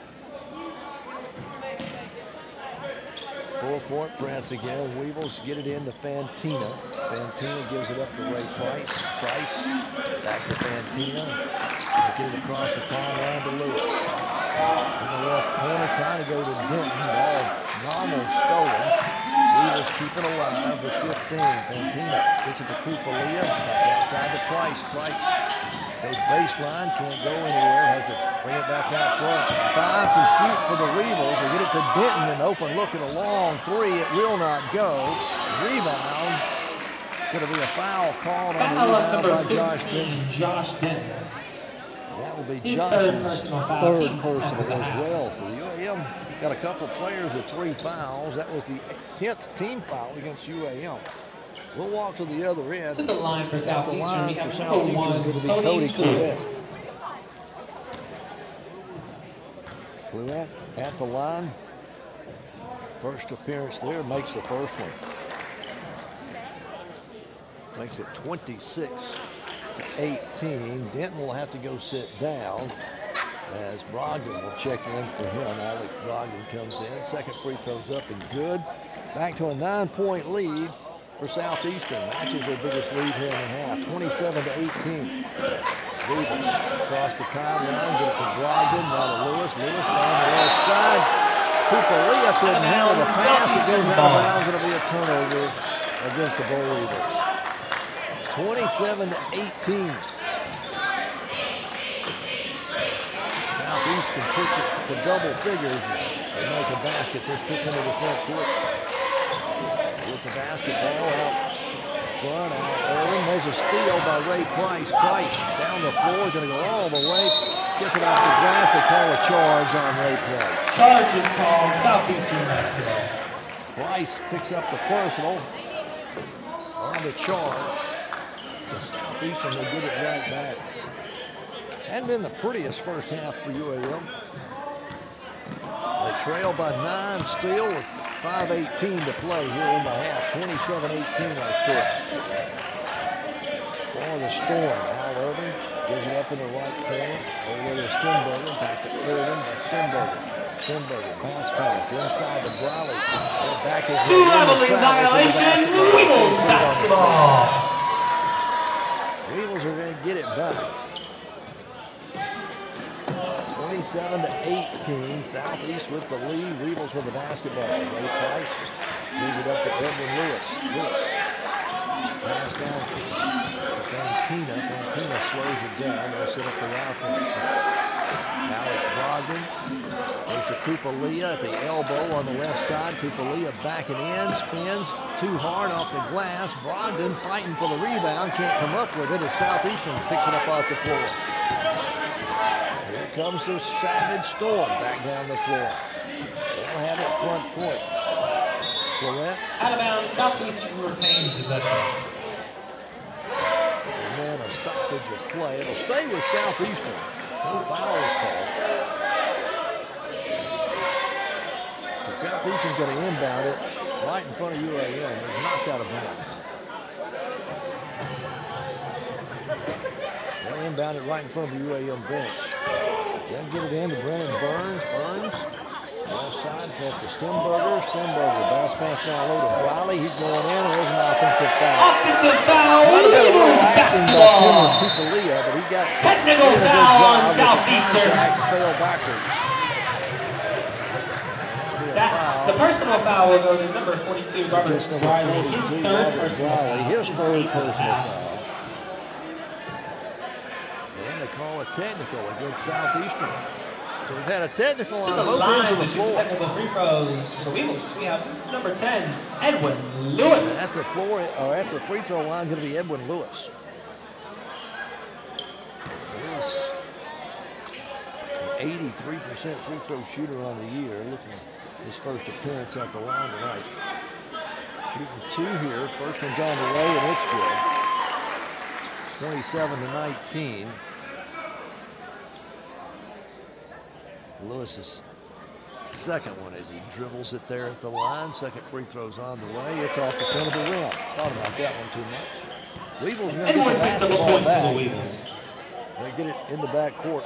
Full court press again. Weevils get it into Fantina. Fantina gives it up to Ray Price. Price back to Fantina. Get it across the timeline to Lewis. In the left corner, trying to go to Denton. Ball almost stolen. Weevils keep it alive with fifteen. Fantina gets it to 𝗗𝗜𝗦𝗖𝗟𝗔𝗜𝗠𝗘𝗥. Back outside the Price. Price goes baseline, can't go anywhere. Has to bring it back out front. Five to shoot for the Weevils. They get it to Denton, an open look at a long three. It will not go. Rebound. Going to be a foul called on the rebound by Josh Denton. Josh Denton. That will be His Josh's third personal foul, third team's personal tenth of the as half. well. So the U A M got a couple of players with three fouls. That was the tenth team foul against U A M. We'll walk to the other end. To the line for At the Southeastern, we line have for number Southeastern one, going to be Cody Cody Cluett. Cluett at the line. First appearance there, makes the first one. Makes it twenty-six to eighteen. Denton will have to go sit down as Brogdon will check in for him. Alex Brogdon comes in. Second free throw's up and good. Back to a nine-point lead for Southeastern. Matches their biggest lead here in the half. twenty-seven to eighteen. Weevils across the timeline. Get it to Brogdon. Now to Lewis. Lewis down the left side. 𝗗𝗜𝗦𝗖𝗟𝗔𝗜𝗠𝗘𝗥 couldn't handle the pass. It goes out of bounds. It'll be a turnover against the Boll Weevils. twenty-seven to eighteen. Southeastern puts it to double figures. They make a basket. This took into the front court. With the basketball out front, out early. There's a steal by Ray Price. Price down the floor, going to go all the way. Gets it off the glass. They call a charge on Ray Price. Charge is called, Southeastern basketball. Price picks up the personal on the charge. To Southeastern, they get it right back. Hadn't been the prettiest first half for U A M. They trail by nine still with five eighteen to play here in the half. twenty-seven eighteen our score. For the Storm, Al Irving gives it up in the right corner. Over to Stenberger, back to Irving, to Stenberger. Stenberger, bounce pass inside the Briley. Back is Two leveling violation, Weevils basketball. Weevils are going to get it back. twenty-seven to eighteen. Southeast with the lead. Weevils with the basketball. Ray Price moves it up to Edwin Lewis. Lewis. Pass down to Fantina. Fantina slows it down. They'll set up the offense. Alex Brogdon. There's the 𝗗𝗜𝗦𝗖𝗟𝗔𝗜𝗍𝗂 at the elbow on the left side. 𝗗𝗜𝗦𝗖𝗟 backing in. Spins too hard off the glass. Brogdon fighting for the rebound. Can't come up with it as Southeastern picks it up off the floor. Here comes the Savage Storm back down the floor. They'll have it front court. Cluett. Out of bounds, Southeastern retains possession. And then a stoppage of play. It'll stay with Southeastern. No foul is called. So Southeastern's going to inbound it right in front of U A M. It's knocked out of bounds. They'll inbound it right in front of the U A M bench. Then get it in to Brennan Burns. Burns, left side, left to Stenberger. Stenberger bounce pass down low to Riley. He's going in, and there's an offensive foul. Offensive foul, Might have been a little Weevils acting by basketball. 𝗗𝗜𝗦𝗅𝗑𝗥, but he got Technical did a good foul job on of Southeastern. Back to fail backwards. That, the personal foul will go to number forty-two, Robert Against number Riley. His forty-two, third Robert personal Riley, foul. his Team third eight personal foul. foul. And they call a technical against Southeastern. So we've had a technical To on the both ends line of the to shoot floor. technical free throws for Weevils. We have number ten, Edwin Lewis. At the floor, or at the free throw line, going to be Edwin Lewis. Lewis, eighty-three percent free throw shooter on the year, looking at his first appearance at the line tonight. Shooting two here. First one's on the way, and it's good. twenty-seven to nineteen. Lewis's second one as he dribbles it there at the line. Second free throw's on the way. It's off the front of the rim. Thought about that one too much. Weevils going to get the picks up a basketball point for back. the Weevils. They get it in the back court.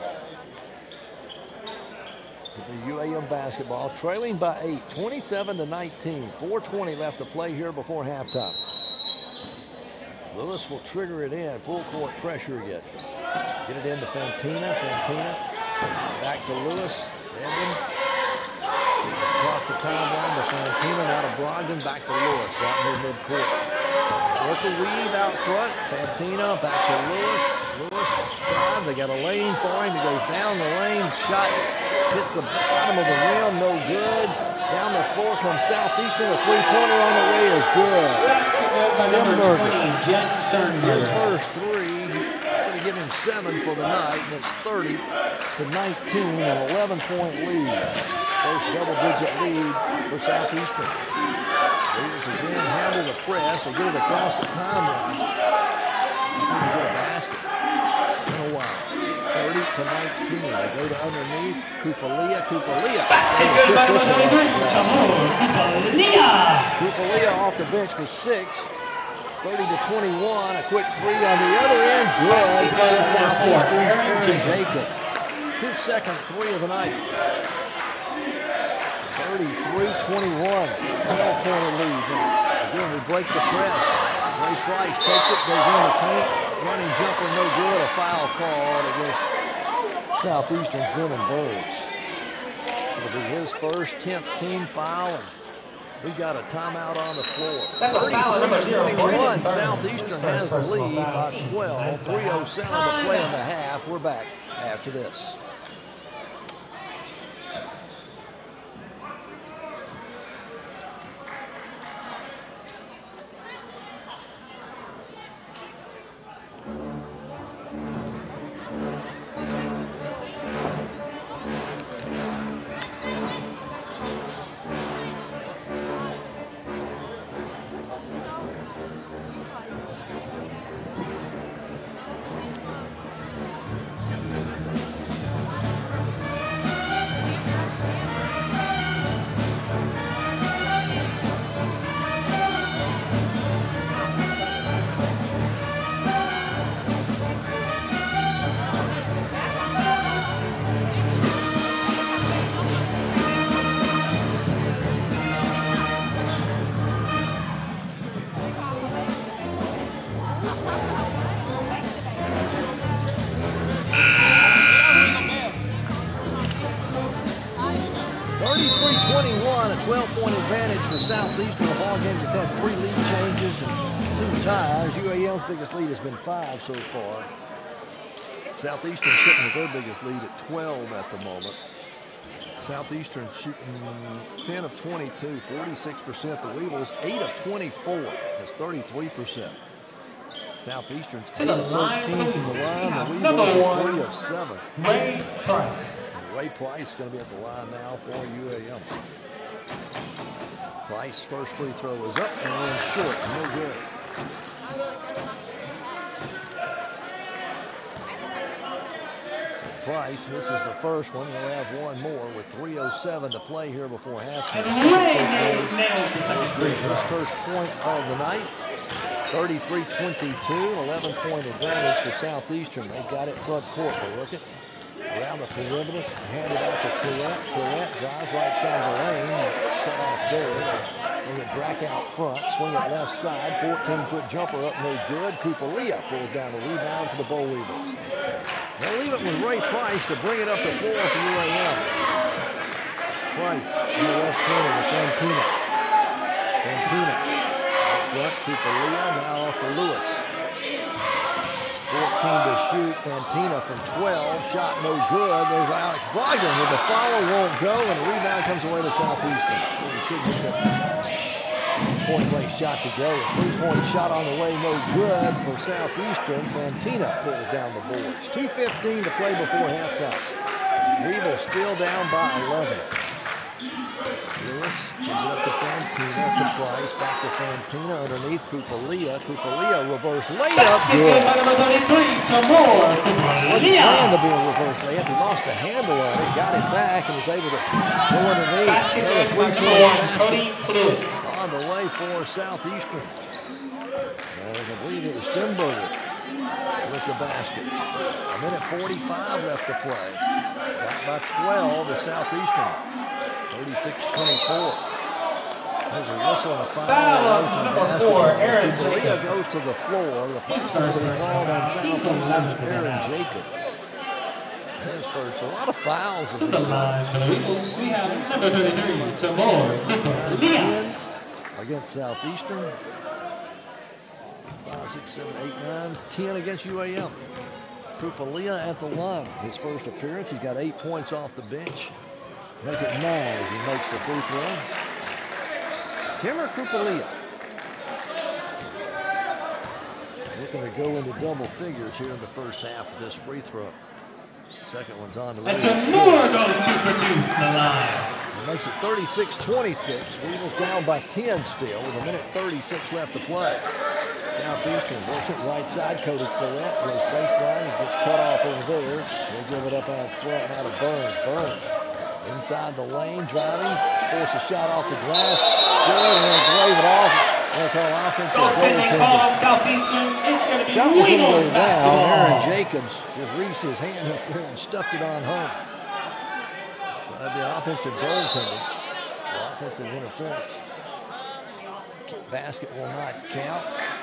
The U A M basketball trailing by eight, twenty-seven to nineteen. four twenty left to play here before halftime. Lewis will trigger it in. Full court pressure again. Get it into Fantina. Fantina. Back to Lewis. Edwin. Across the timeline to Fantina. Now to Brogdon. Back to Lewis. Right in the midcourt. Work a weave out front. Fantina. Back to Lewis. Lewis drives. They got a lane for him. He goes down the lane. Shot hits the bottom of the rim. No good. Down the floor comes Southeastern. A three-pointer on the way is good. Basketball by number twenty, Jet His Sternberger. first three. Going to give him seven for the night, and it's thirty to nineteen, an eleven-point lead. First double-digit lead for Southeastern. Weevils again handle the press. They get it across the timeline. He's going to get a basket in a while. thirty to nineteen. They go to underneath. 𝗗𝗜𝗦𝗅𝗑𝗥. 𝗗𝗜𝗍𝗅𝗍𝗑𝗥. Basket good by number twenty-three, 𝗗𝗜𝗍𝗅𝗍𝗑𝗥. 𝗗𝗜𝗍𝗅𝗑𝗥 off the bench with six. thirty to twenty-one. A quick three on the other end. Good. Southeastern Aaron Jacob. His second three of the night. thirty-three twenty-one. twelve-pointer lead now. Again, we break the press. Ray Price takes it, goes in the paint. Running jumper, no good. A foul called against Southeastern's Brennan Birds. It'll be his first tenth team foul. And we got a timeout on the floor. That's a foul at number zero. twenty-one. Southeastern has the lead by twelve. three oh seven to play in the half. We're back after this. twelve-point advantage for Southeastern. The ball game has had three lead changes and two ties. U A M's biggest lead has been five so far. Southeastern sitting with their biggest lead at twelve at the moment. Southeastern shooting ten of twenty-two, forty-six percent. The Weevils eight of twenty-four. That's thirty-three percent. Southeastern's to the line from the line. The Weevils number are one, three of seven. Ray Price. Ray Price is going to be at the line now for U A M. Price first free throw is up and then short, no good. So Price misses the first one. He'll have one more with three oh seven to play here before halftime. And Ray nails the second free throw. His first point of the night. thirty-three twenty-two, eleven-point advantage for Southeastern. They got it front court. They work it around around the perimeter, hand it out to 𝗗𝗏. 𝗗𝗏 drives right side of the lane, cut off there. Bring it back out front, swing it left side, fourteen foot jumper up, no good. 𝗗𝗏 pulls down the rebound for the Boll Weevils. They'll leave it with Ray Price to bring it up the floor for U A M. Price in the left corner with 𝗗𝗏. 𝗗𝗏 up front, 𝗗𝗏 now off to Lewis. fourteen to shoot, 𝗗𝗏 from twelve, shot no good. There's Alex Brogdon with the follow, won't go, and the rebound comes away to Southeastern. So he could get the point blank shot to go. A three-point shot on the way, no good for Southeastern. 𝗗𝗏 pulls down the boards. two fifteen to play before halftime. Weevils still down by eleven. Lewis gives it up to 𝗗𝗏, to Price, back to 𝗗𝗏, underneath 𝗗𝗏. 𝗗𝗏 reverse layup, good. Number thirty-three, 𝗗𝗏. Planned to be a reverse layup. He lost the handle on it, got it back, and was able to go underneath. Basket good by number one, 𝗗𝗏. On the way for Southeastern. And I believe it was 𝗗𝗏 with the basket. A minute forty-five left to play. Back by twelve to Southeastern. thirty-six twenty-four. There's a whistle and a foul. Foul number four, Aaron 𝗗𝗏 goes to the floor. The foul is called on Southeastern's Aaron Jacobs. His first. A lot of fouls. To the line for the Weevils, we have number thirty-three, 𝗗𝗏. Against Southeastern. five, six, seven, eight, nine, ten against U A M. 𝗗𝗏 at the line. His first appearance. He's got eight points off the bench. Make it nine as he makes the free throw. Timur 𝗗𝗏 looking to go into double figures here in the first half of this free throw. Second one's on the way. And 𝗗𝗏 goes two for two from the line. It makes it thirty-six twenty-six. Weevils down by ten still with a minute thirty-six left to play. Southeastern works it right side. Cody 𝗗𝗏 goes baseline. He gets cut off over there. They give it up out front now to Burns. Burns inside the lane, driving, force a shot off the glass. Good, and then wave it off. They'll call offensive goaltending call on Southeastern. It's going to be shot was going to Weevils go down. basketball. Aaron Jacobs just reached his hand up there and stuffed it on home. So that'd be offensive goaltending for offensive interference. Basket will not count.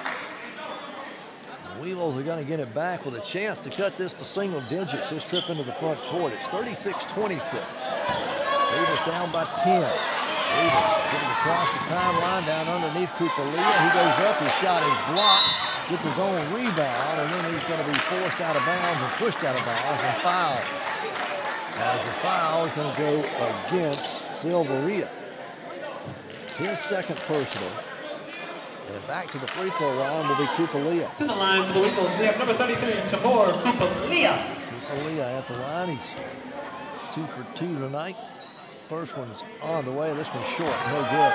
The Weevils are going to get it back with a chance to cut this to single digits. This trip into the front court. It's thirty-six twenty-six. Weevils down by ten. Weevils getting across the timeline down underneath 𝗗𝗏. He goes up, his shot is blocked, gets his own rebound, and then he's going to be forced out of bounds and pushed out of bounds and fouled. As the foul is going to go against 𝗟𝗟. His second personal. And back to the free throw line will be 𝗗𝗏. To the line for the Weevils, we have number thirty-three, 𝗗𝗏. 𝗗𝗏. 𝗗𝗏 at the line. He's two for two tonight. First one's on the way. This one's short. No good.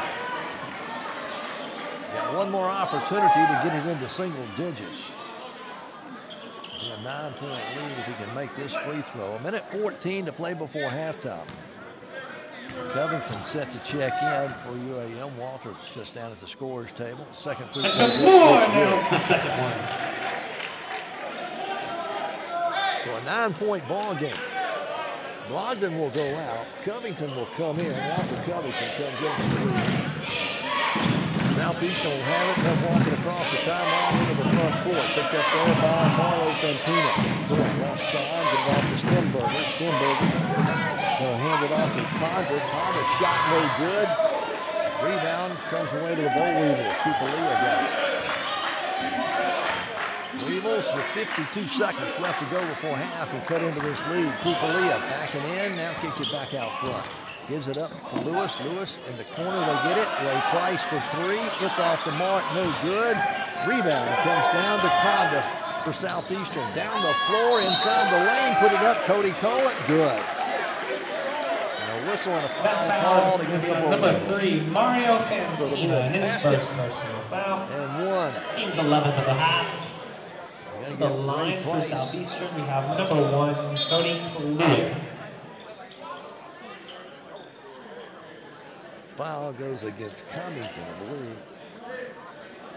Got one more opportunity to get it into single digits. A nine-point lead if he can make this free throw. A minute fourteen to play before halftime. Covington set to check in for U A M. Walter sits down at the scorer's table. Second free throw. And 𝗗𝗏 nails the second one. So a nine-point ball game. Brogdon will go out. Covington will come in. Walter Covington comes in. Southeastern will have it. They're walking across the timeline into the front court. Picked up there by Marlo 𝗗𝗏. Going left side, get it off to 𝗗𝗏. 𝗗𝗏 will hand it off to Ponder. Ponder shot no good. Rebound comes away to the Boll Weevils. 𝗗𝗏 got it. Weevils with fifty-two seconds left to go before half will cut into this lead. 𝗗𝗏 backing in, now kicks it back out front. Gives it up to Lewis. Lewis in the corner, they get it. Ray Price for three. It's off the mark, no good. Rebound comes down to Conda for Southeastern. Down the floor, inside the lane, put it up. Cody 𝗗𝗏, good. And a whistle and a foul called against the number three, Mario 𝗗𝗏, his first personal foul. And one. Team's eleventh of the half. To the line for Southeastern, we have number one, Cody 𝗗𝗏. Foul goes against Covington, I believe.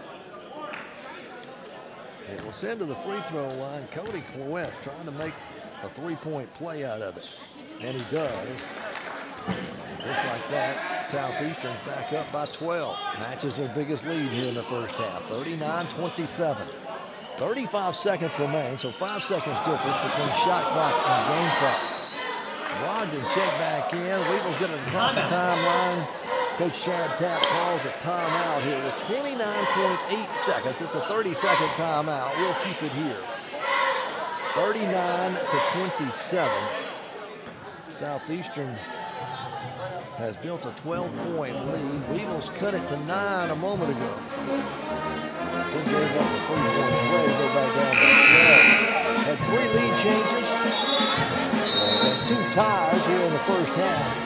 It will send to the free throw line. Cody 𝗗𝗏 trying to make a three-point play out of it. And he does. Just like that, Southeastern's back up by twelve. Matches their biggest lead here in the first half, thirty-nine twenty-seven. thirty-five seconds remain, so five seconds difference between shot clock and game clock. Brogdon check back in. Weevils get it across the timeline. Coach Chad Tapp calls a timeout here with twenty-nine point eight seconds. It's a thirty-second timeout. We'll keep it here. thirty-nine to twenty-seven. Southeastern has built a twelve-point lead. Weevils cut it to nine a moment ago. Then gave up the three-point play. Go back down to twelve. Had three lead changes and two ties here in the first half.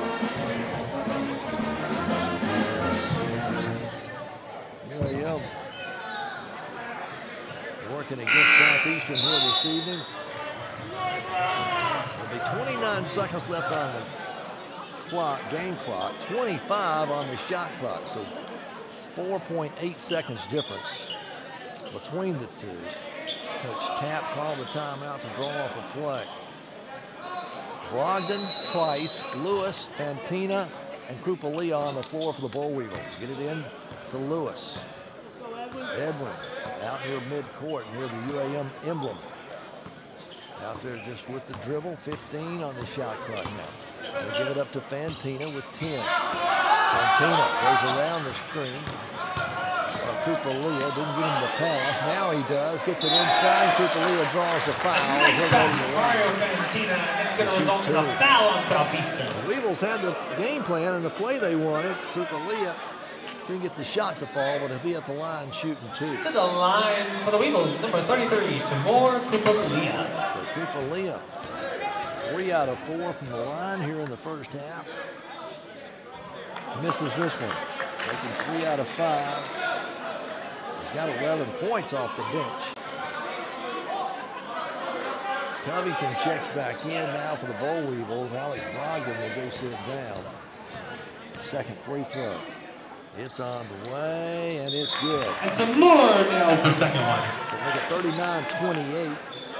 U A M working against Southeastern here this evening. There'll be twenty-nine seconds left on the clock, game clock, twenty-five on the shot clock. So four point eight seconds difference between the two. Coach Tapp called the timeout to draw up a play. Brogdon, Price, Lewis, Fantina, and 𝗗𝗜𝗦𝗖𝗟𝗔𝗜𝗠𝗘𝗥 on the floor for the Bull Weevils. Get it in to Lewis. Edwin out here mid-court near the U A M emblem. Out there just with the dribble, fifteen on the shot clock now. They give it up to Fantina with ten. Fantina goes around the screen. Uh, 𝗗𝗜𝗦𝗖𝗟𝗔𝗜𝗠𝗘𝗥 didn't get him the pass. Now he does. Gets it inside. 𝗗𝗜𝗦𝗖𝗟𝗔𝗜𝗠𝗘𝗥 draws the foul. Nice pass, Mario Fantina. It's going to result in a foul on Southeastern. The Weevils had the game plan and the play they wanted. 𝗗𝗜𝗦𝗖𝗟𝗔𝗜𝗍𝗑didn't get the shot to fall, but he'll be at the line shooting two. To the line for the Weevils, number thirty-three, Timur 𝗗𝗜𝗦𝗖𝗟𝗔𝗜𝗍𝗑. So 𝗗𝗜𝗦𝗖𝗟𝗔𝗜𝗍𝗑, three out of four from the line here in the first half. Misses this one, making three out of five. He's got eleven points off the bench. Covington checks back in now for the Bull Weevils. Alex Brogdon will go sit down. Second free throw. It's on the way, and it's good. And Timur nails the second one. So make it thirty-nine twenty-eight.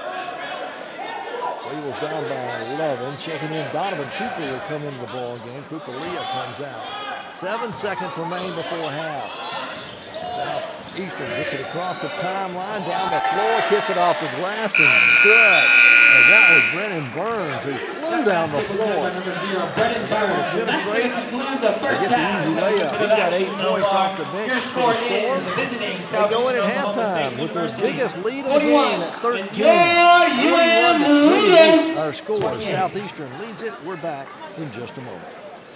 Weevils down by eleven. Checking in, Donovan Cooper will come into the ball game. 𝗗𝗜𝗦𝗖𝗟𝗔𝗜𝗍𝗑 comes out. Seven seconds remain before half. Southeastern gets it across the timeline, down the floor, kicks it off the glass, and good. And that was Brennan Burns, who flew down the floor. Number zero, Brennan Burns. And that's going to conclude the first half. Easy layup. He got eight points off the bench. Your score is visiting They go in at halftime with their biggest lead of the game at thirteen. U A M Weevils. Our score, Southeastern leads it. We're back in just a moment.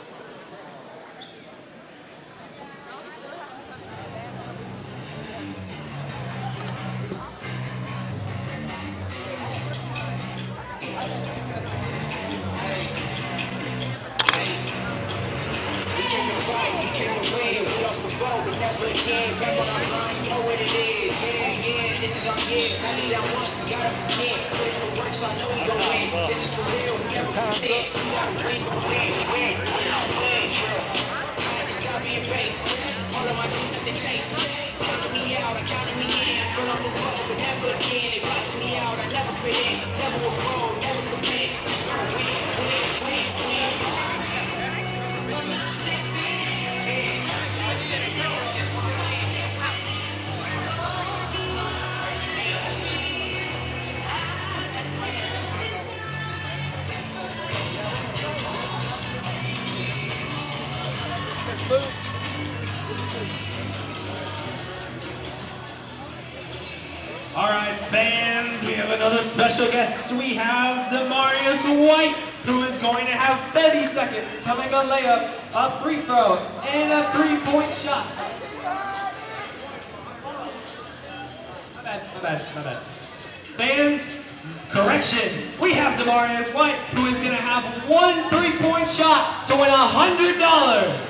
All right, fans, we have another special guest. We have Demarius White, who is going to have thirty seconds to make a layup, a free throw, and a three-point shot. My bad, my bad, my bad. Fans, correction. We have Demarius White, who is going to have one three-point shot to win one hundred dollars.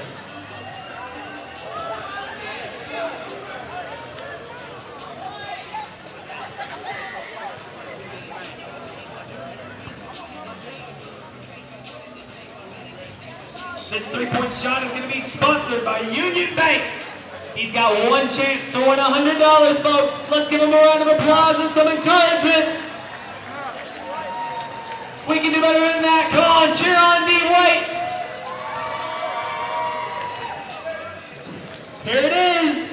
This three-point shot is going to be sponsored by Union Bank. He's got one chance to win one hundred dollars, folks. Let's give him a round of applause and some encouragement. We can do better than that. Come on, cheer on D. White. Here it is.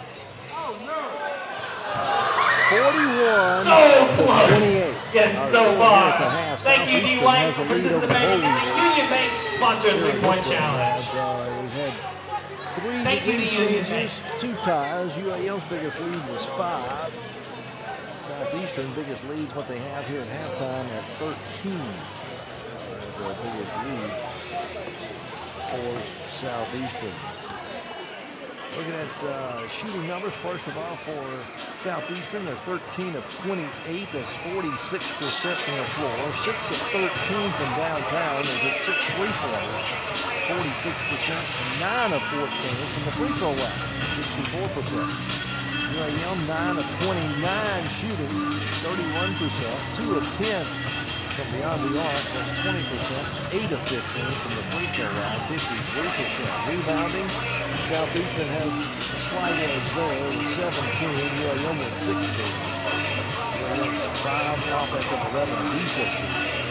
forty-one So close. twenty-eight. Yes, so far. Thank you, D. White, for participating in the Union Bank sponsored three-point challenge. Uh, we've had three Thank you to lead Union changes, two ties. U A M's biggest lead was five. Southeastern biggest lead, what they have here at halftime at thirteen. That's their biggest lead for Southeastern. Looking at uh, shooting numbers, first of all, for Southeastern, they're thirteen of twenty-eight. That's forty-six percent from the floor. six of thirteen from downtown. They get six free throws, forty-six percent. nine of fourteen from the free throw line, sixty-four percent. U A M, nine of twenty-nine shooting, thirty-one percent. two of ten from beyond the arc, that's twenty percent. eight of fifteen from the free throw line, fifty-three percent. Rebounding, Southeastern has a slight edge there with seventeen, U A M with sixteen. U A M five offensive, eleven defensive.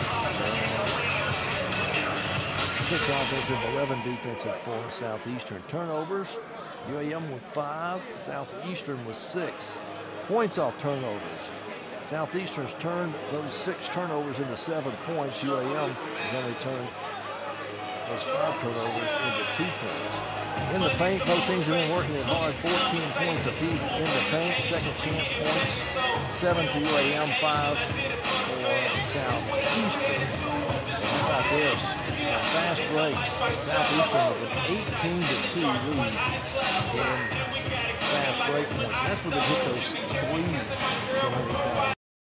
Six offensive, eleven defensive for Southeastern. Turnovers, U A M with five, Southeastern with six. Points off turnovers. Southeastern's turned those six turnovers into seven points. U A M has only turned those five turnovers into two points. In the paint, both teams have been working it hard. fourteen points apiece in the paint. Second chance points. Seven for U A M, five for Southeastern. How about this? A fast break. Southeastern with an eighteen to two lead in fast break points. That's where they hit those threes so many times.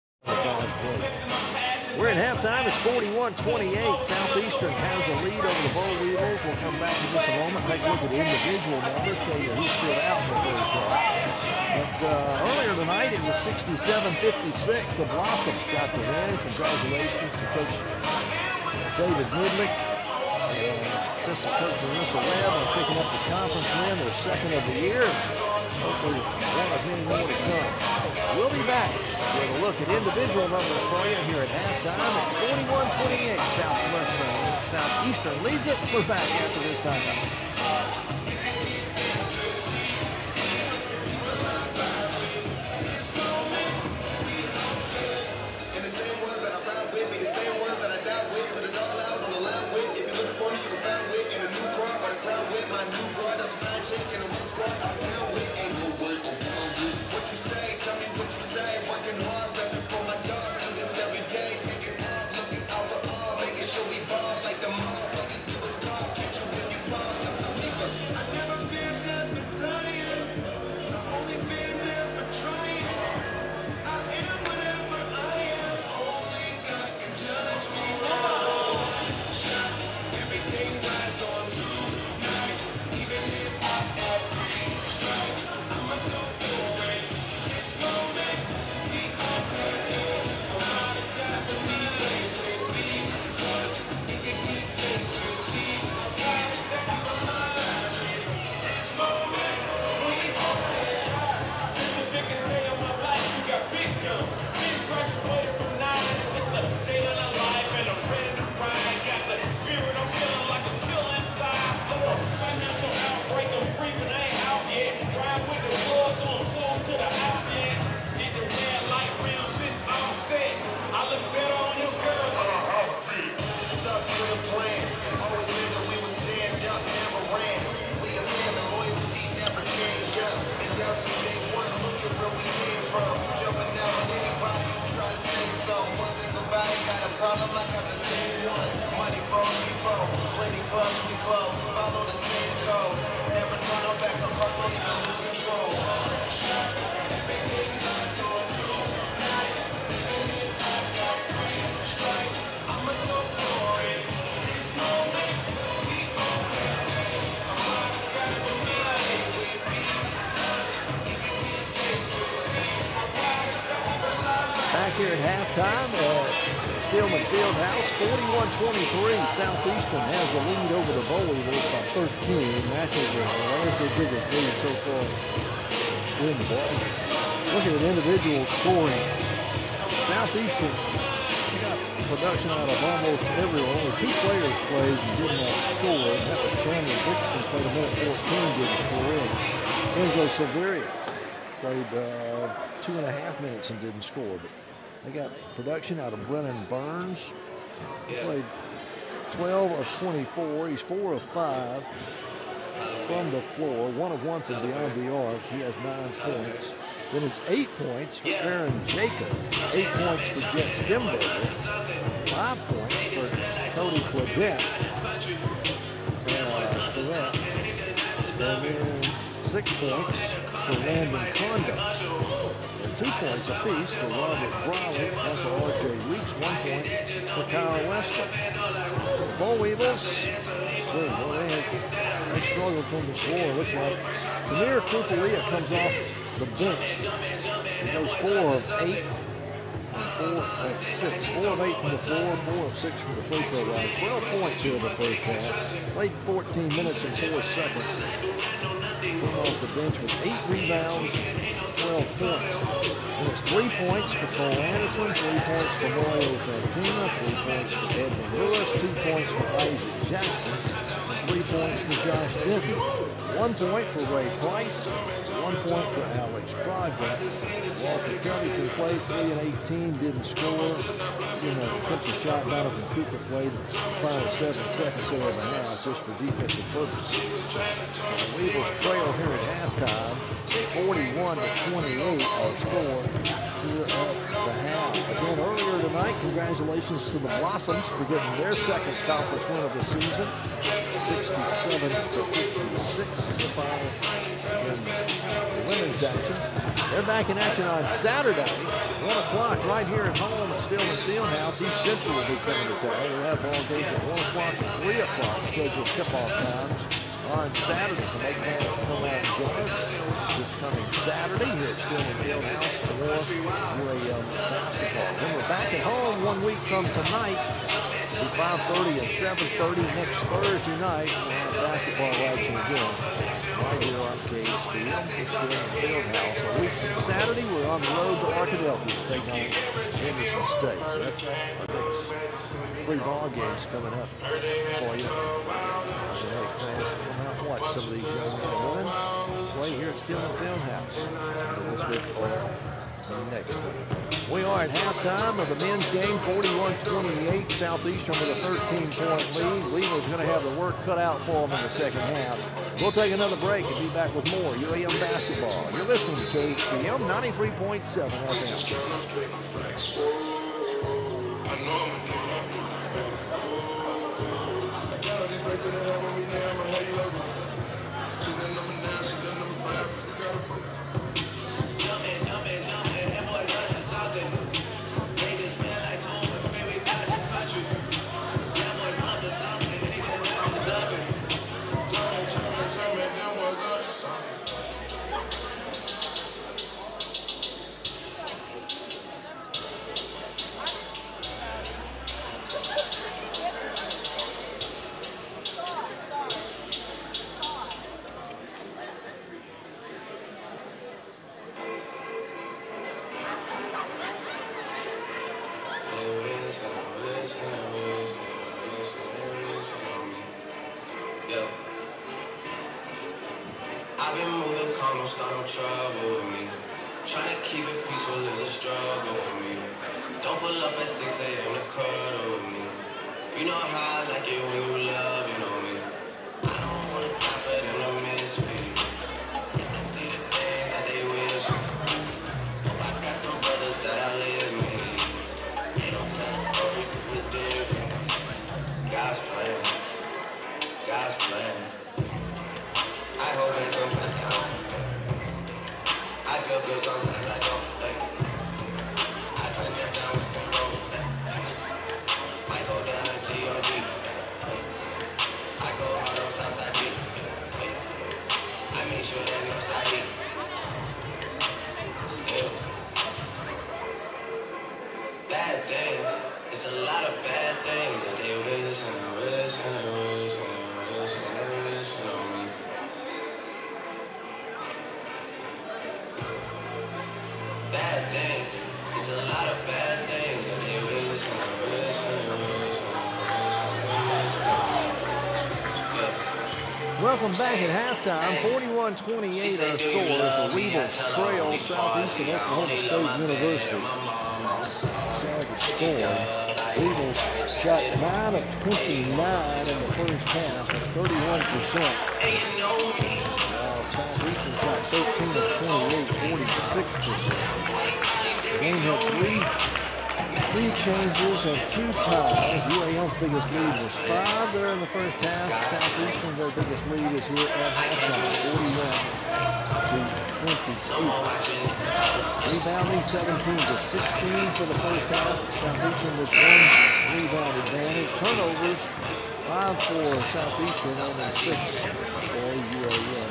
We're at halftime. It's forty-one twenty-eight. Southeastern has a lead over the Bowl Weevils. We'll come back in just a moment, take a look at individual numbers, tell you who stood out in the third quarter. But uh, earlier tonight, it was sixty-seven fifty-six. The Blossoms got the win. Congratulations to Coach David Goodlick. Uh, assistant coach Marissa Webb on picking up the conference win, their second of the year. Hopefully, we'll have many more to come. We'll be back with a look at individual numbers for you here at halftime at forty-one twenty-eight. Southwestern, Southeastern leads it. We're back after this timeout. Here at halftime at Stillman Fieldhouse, forty-one twenty-three. Southeastern has the lead over the Bowl Weevils by thirteen. Matches their their biggest lead so far in the ball. Looking at individual scoring, Southeastern got production out of almost everyone. Only two players played and did not score. And that was Chandler Dixon, played a minute fourteen, didn't score. And Enzo Silveria played uh, two and a half minutes and didn't score. But they got production out of Brennan Burns. He played twelve of twenty-four. He's four of five from the floor. One of one from beyond the arc. He has nine points. Then it's eight points for Aaron Jacob, eight points for Jet Stemberger, five points for Cody Claudette, uh, for that. And then six points for Landon Condon. And two points apiece for Robert Briley, and for R J Weeks, one point for Kyle Wesley. Bo Weevils, they, they struggled from the floor. Looks like Samir Kupalia comes off the bench. He goes four of eight, four of six. Four of eight from the floor, four of six from the free throw line. twelve points here in the first half. Played fourteen minutes and four seconds. Came off the bench with eight rebounds, twelve points. And it's three points for Cole Anderson, three points for Mario Fantina, three points for Edwin Lewis, two points for Isaac Jackson, and three points for Josh Denton. One point for Ray Price, one point for Alex Project. Walter Covington played three and eighteen, didn't score. You know, took the shot. Donovan Cooper played the final seven seconds there of the half just for defensive purposes. Uh, Weevils trail here at halftime, forty-one to twenty-eight our score here at the half. Again, earlier tonight, congratulations to the Blossoms for getting their second conference win of the season. sixty-seven to fifty-six is the final in the women's action. They're back in action on Saturday, one o'clock, right here at home at Stillman Fieldhouse. East Central will be coming to town. We'll have ball games at one o'clock and three o'clock, scheduled tip-off times on Saturday. So make plans to come out and join us this coming Saturday here at Stillman Fieldhouse for U A M basketball. Then we're back at home one week from tonight. five thirty and seven thirty next Thursday night. We'll have basketball rights again right here on K S P M. It's still in the Fieldhouse. A week from Saturday, we're on the road to Arkadelphia to take on Henderson State. So that's our next three ball games coming up for you. So hey, plans to come out and watch some of these young men and women play here at Stillman Fieldhouse this week or next week. We are at halftime of the men's game, forty-one twenty-eight. Southeastern with a thirteen point lead. Weevils going to have the work cut out for them in the second half. We'll take another break and be back with more U A M basketball. You're listening to K H P M ninety-three point seven F M. Trouble with me. Trying to keep it peaceful is a struggle for me. Don't pull up at six A M to cuddle with me. You know how I like it when you loving on me. I don't wanna die for them to miss me. Yes, I see the things that they wish me. Hope I got some brothers that I live me. They don't tell the story, it's different. God's plan, God's plan. I hope that sometimes I don't. I feel good sometimes I don't think. I finesse down with the road. Might go down to G O D. I go hard on Southside G. I make sure that no side. But still, bad things. It's a lot of bad things that they wish and I wish and I wish and I wish and they wish on me. Welcome back at halftime. forty-one twenty-eight our score as the Weevils trail Southeastern Oklahoma State University. Savage scored. Weevils shot nine of twenty-nine in the first half at thirty-one percent. While Southeastern shot thirteen of twenty-eight, forty-six percent. The game had three, three changes and two ties. U A M's biggest lead was five there in the first half. Southeastern, their biggest lead is here at halftime, forty-one to twenty-two. Rebounding seventeen to sixteen for the first half. Southeastern with one rebound advantage. Turnovers, five for Southeastern and then six for U A M.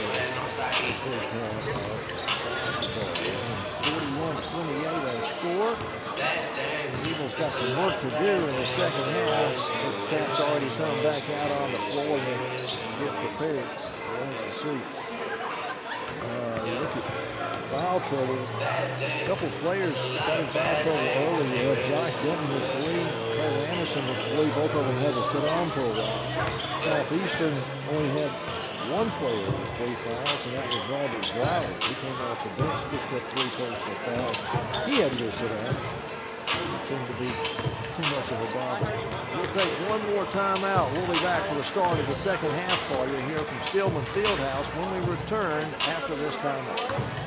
forty-one twenty-eight our score. The Eagles got some work to do in the second half. The staff's already come back out on the floor and get prepared. We'll have to see. Uh, look at foul trouble. A couple players got in foul trouble earlier. Josh Denton with three, Cole Anderson with three. Both of them had to sit down for a while. Southeastern only had one player with three fouls, and that was Robert Wiley. He came off the bench, picked up three personal fouls. He had to go sit down. It seemed to be too much of a bother. We'll take one more timeout. We'll be back for the start of the second half for you here from Stillman Fieldhouse when we return after this timeout.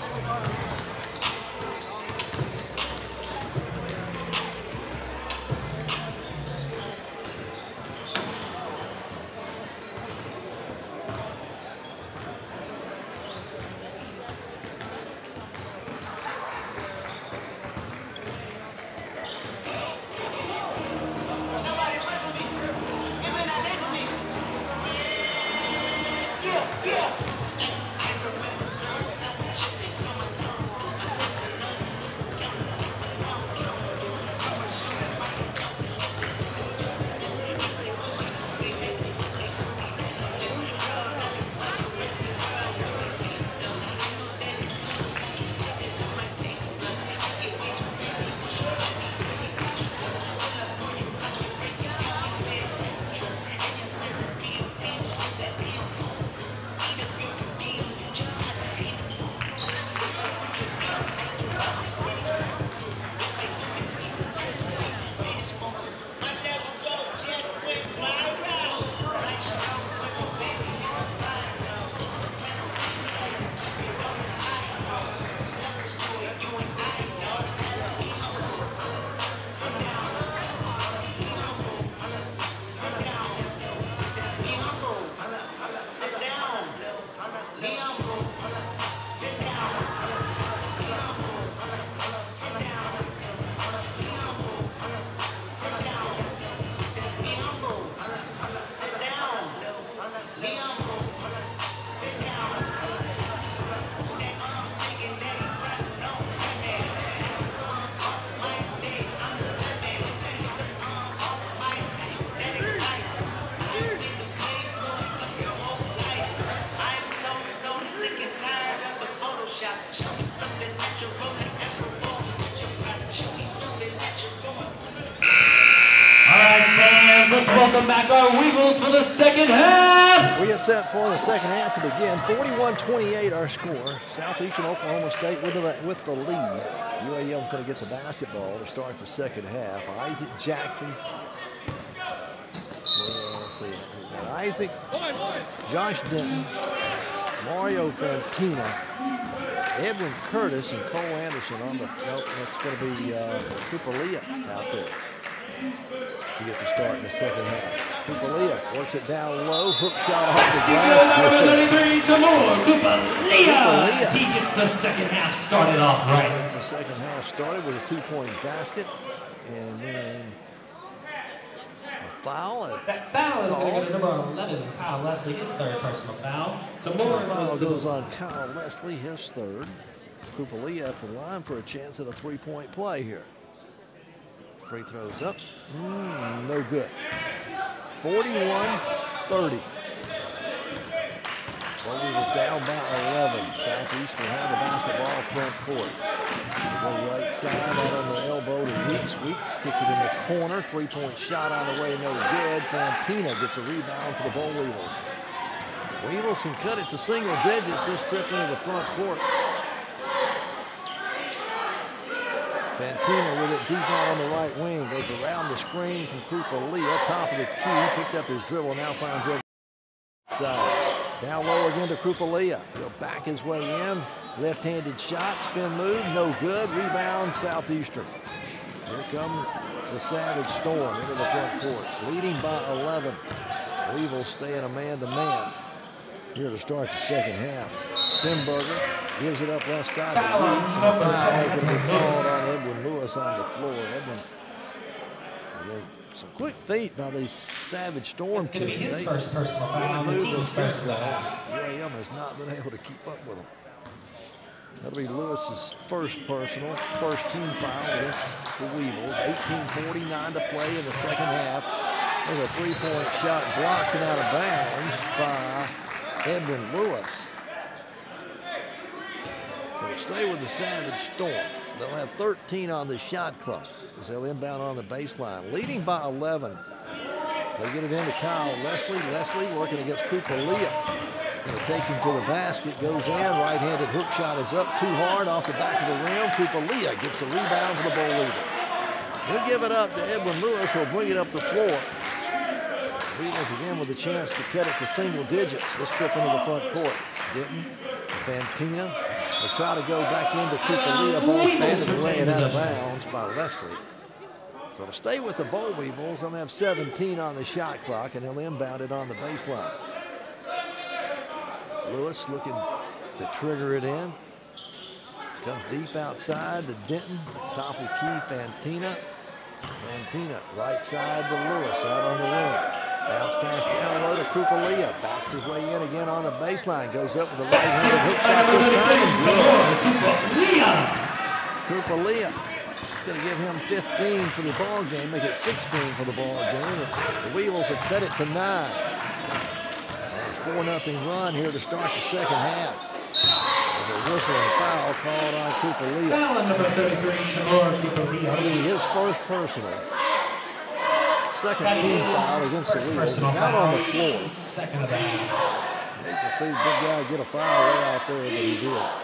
Welcome back our Weevils for the second half. We get set for the second half to begin. forty-one twenty-eight our score. Southeastern Oklahoma State with the, with the lead. U A M going to get the basketball to start the second half. Isaac Jackson. Well, let's see. We've got Isaac, Josh Denton, Mario Fantina, Edwin Curtis, and Cole Anderson on the. Nope, that's going to be uh, 𝗗𝗜𝗦𝗖𝗟𝗔𝗜𝗠𝗘𝗥 to get the start in the second half. 𝗗𝗜𝗦𝗖𝗟𝗔𝗜𝗠𝗘𝗥 works it down low, hook shot off the glass. Number thirty-three, Tamor 𝗗𝗜𝗦𝗖𝗟𝗔𝗜𝗍𝗑 he gets the second half started off right. The second half started with a two-point basket, and then a foul. And that foul is going to go to number eleven, Kyle Leslie, his third personal foul. Tamor foul goes on Kyle Leslie, his third. 𝗗𝗜𝗦𝗖𝗟𝗔𝗜𝗍 at the line for a chance at a three-point play here. Free throws up. Mm, no good. forty-one thirty. Bogey was down by eleven. Southeastern had the basketball front court. They go right side out on the elbow to Weeks. Weeks kicks it in the corner. Three-point shot on the way, no good. Fantina gets a rebound for the Bull Weevils. Weevils can cut it to single digits. This trip into the front court. 𝗗𝗠𝗧𝗏 with it deep out on the right wing. Goes around the screen from 𝗗𝗜𝗦𝗟. Top of the key. Picked up his dribble. Now finds it side. Down low again to 𝗗𝗜𝗦𝗟. He'll back his way in. Left-handed shot. Spin move. No good. Rebound Southeastern. Here comes the Savage Storm into the front court. Leading by eleven. Weevils staying a man-to-man here to start the second half. 𝗗𝗏𝗧𝗏 gives it up left side. Foul on number ten. Called on Edwin Lewis on the floor. Edwin, some quick feet by these Savage Storm. It's going to be his they first personal foul on the team's first foul. U A M has not been able to keep up with them. That'll be Lewis's first personal, first team foul against the Weevils. eighteen forty-nine to play in the second half. There's a three-point shot blocked and out of bounds by Edwin Lewis. So we'll stay with the Savage Storm. They'll have thirteen on the shot clock as they'll inbound on the baseline. Leading by eleven. They get it into Kyle Leslie. Leslie working against 𝗗𝗏𝗧𝗏. Going to take him to the basket. Goes in. Right-handed hook shot is up too hard off the back of the rim. 𝗗𝗏𝗧𝗏 gets the rebound for the Bowl leader. He'll give it up to Edwin Lewis, who'll bring it up the floor. Weevils again with a chance to cut it to single digits. This trip into the front court. Denton, 𝗗𝗏𝗏𝗏. They try to go back into 𝗗𝗏𝗧𝗏. Ball standing ran out of bounds by Leslie. So to stay with the Boll Weevils, they'll have seventeen on the shot clock, and they'll inbound it on the baseline. Lewis looking to trigger it in. Comes deep outside to Denton. Top of key, 𝗗𝗏𝗏𝗏. 𝗗𝗏𝗏𝗏 right side to Lewis out on the wing. Bounce pass down low to 𝗗𝗏𝗏𝗏. Backs his way in again on the baseline. Goes up with a right-handed hook shot this time. 𝗗𝗏𝗏𝗏. Going to give him fifteen for the ball game. Make it sixteen for the ball game. The Weevils have cut it to nine. four nothing run here to start the second half. There's a whistle and foul called on 𝗗𝗏𝗏𝗏. Foul on number thirty-three, 𝗗𝗏𝗏𝗏. That'll be his first personal. Second That's team foul against the Weevils. He's out on the floor. Second of the half. Hate to see the big guy get a foul way out there, but he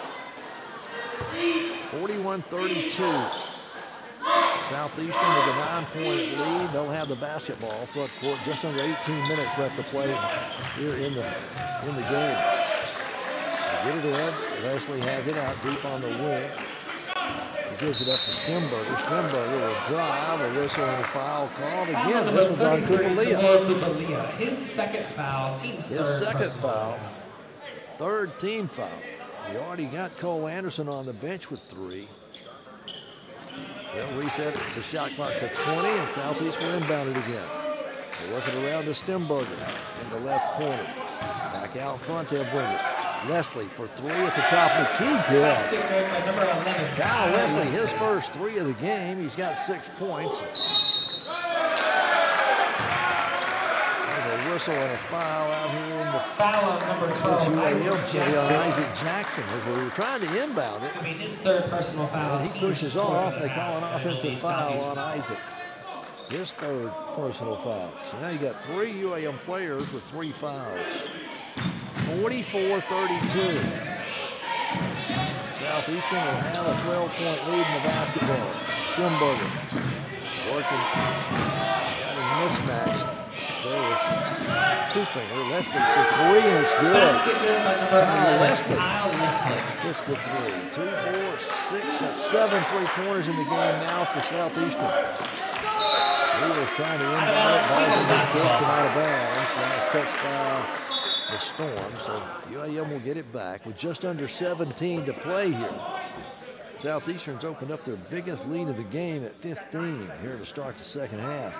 did. forty-one thirty-two. Southeastern with a nine-point lead. They'll have the basketball front court. Just under eighteen minutes left to play here in the in the game. They get it in. Leslie has it out deep on the wing. He gives it up to 𝗗𝗏𝗏𝗏𝗏. 𝗗𝗏𝗏𝗏 will drive. A whistle and a foul called again. This one's on 𝗗𝗏𝗏𝗏𝗏. His second foul. Team's third. His second personal foul. Third team foul. We already got Cole Anderson on the bench with three. They'll reset the shot clock to twenty, and Southeast will inbound it again. They're working around to 𝗗𝗏𝗏𝗏𝗏 in the left corner. Back out front, they'll bring it. Leslie for three at the top of the key. Good. Basket made by number eleven. Kyle Leslie, his first three of the game. He's got six points. There's a whistle and a foul out here in the Foul on number twelve, Isaac Jackson. Isaac Jackson. We were trying to inbound it. I mean, his third personal foul. And he pushes off. They call an offensive foul on Isaac. His third personal foul. So now you got three U A M players with three fouls. forty-four thirty-two. Southeastern will have a twelve-point lead in the basketball. 𝗗𝗏𝗏𝗏𝗏 working, got him mismatched. There was two-finger. Leslie for three, and it's good. Basket made by number Kyle eleven, Leslie. Kyle Leslie. Just a three. Two, four, six, that's seven three-pointers in the game now for Southeastern. Weevils trying to inbound it. Ball's in the kick and out of bounds. Last touch by the Storm. So U A M will get it back with just under seventeen to play here. Southeastern's opened up their biggest lead of the game at fifteen here to start the second half.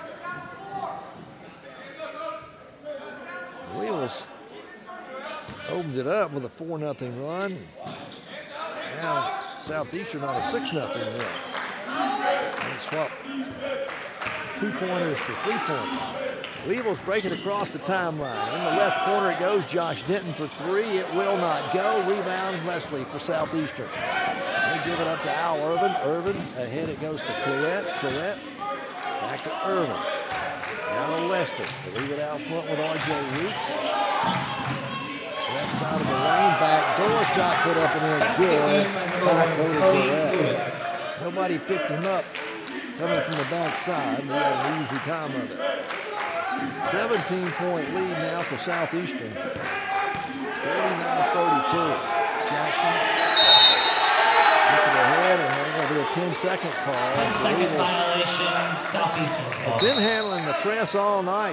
The Weevils opened it up with a four nothing run. Now Southeastern on a six nothing run. And swap two-pointers for three-pointers. Weevils break it across the timeline. In the left corner it goes. Josh Denton for three. It will not go. Rebound Leslie for Southeastern. They give it up to Al Irvin. Irvin ahead. It goes to 𝗗𝗏𝗏𝗏𝗏. 𝗗𝗏𝗏 back to Irvin. Now to Leslie. They leave it out front with R J Weeks. Left side of the lane, back door shot put up and in. Good. Back goes Nobody picked him up coming from the backside. He had an easy time of it. seventeen point lead now for Southeastern. forty-nine thirty-two. Jackson gets it ahead, and there's going to be a ten second call. ten second violation, Southeastern's ball. They've been handling the press all night.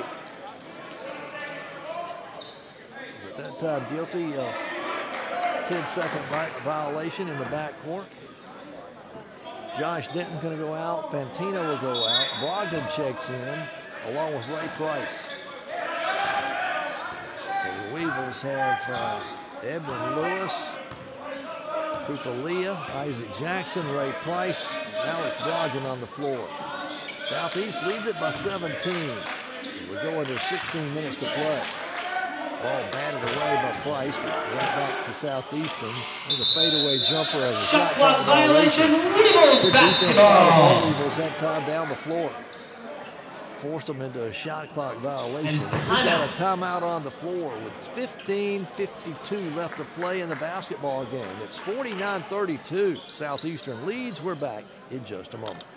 But that time guilty of ten second violation in the backcourt. Josh Denton going to go out. Fantino will go out. Brogdon checks in, along with Ray Price. So the Weevils have uh, Edwin Lewis, 𝗗𝗜𝗦𝗖𝗟𝗔𝗜𝗠𝗘𝗥, Isaac Jackson, Ray Price, and Alex Brogdon on the floor. Southeast leads it by seventeen. We're going to sixteen minutes to play. Ball batted away by Price, but went back to Southeastern. There's a fadeaway jumper as a shot clock violation. Weevils Good basketball. Weevils that time down the floor. Forced them into a shot clock violation. And We've got a timeout on the floor with fifteen fifty-two left to play in the basketball game. It's forty-nine thirty-two. Southeastern leads. We're back in just a moment.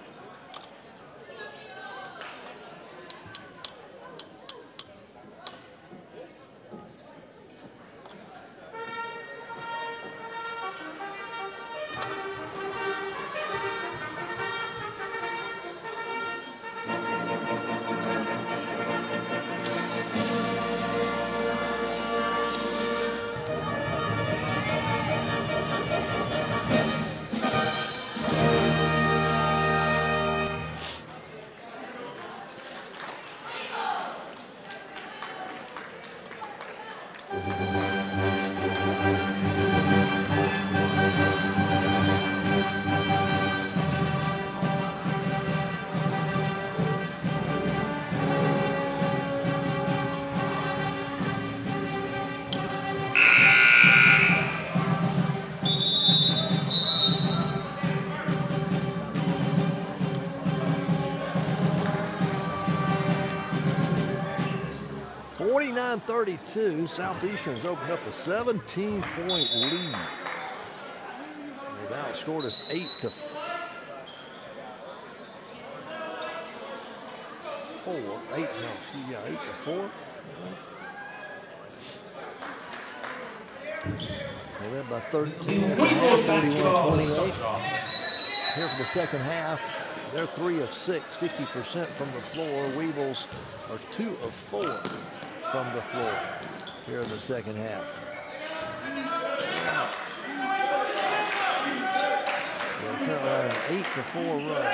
forty-nine thirty-two, Southeastern's opened up a seventeen point lead. They've outscored us eight to four. Eight, no, excuse me, eight to four. They're led by thirteen. Weevils basketball. Here for the second half. They're three of six, fifty percent from the floor. Weevils are two of four from the floor here in the second half. They're currently on an eight to four run.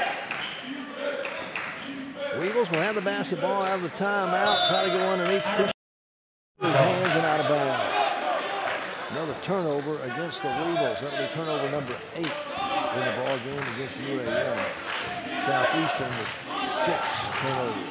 Weevils will have the basketball out of the timeout, try to go underneath his hands and out of bounds. Another turnover against the Weevils. That'll be turnover number eight in the ball game against U A M. Southeastern with six turnovers.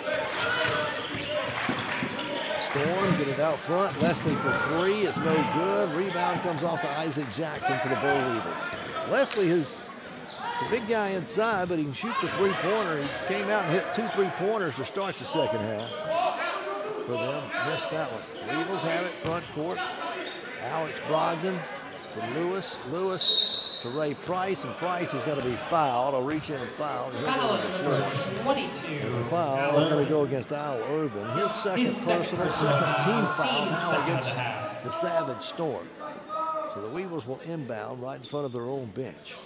Storm get it out front. Leslie for three. It's no good. Rebound comes off to Isaac Jackson for the Bull Weevils. Leslie, who's the big guy inside, but he can shoot the three-pointer. He came out and hit two three-pointers to start the second half for them. Missed that one. Weevils have it front court. Alex Brogdon to Lewis. Lewis to Ray Price, and Price is going to be fouled. I'll reach in and foul. Foul number twenty-two. The foul is going to go against Al Urban. His second His second personal, personal second team foul. foul Team now second against half. the Savage Storm. So the Weevils will inbound right in front of their own bench.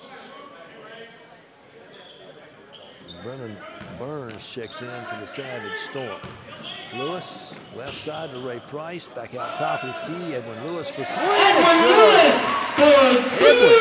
Brennan Burns checks in for the Savage Storm. Lewis, left side to Ray Price, back out top of the key. Edwin Lewis for three. Edwin Lewis for three!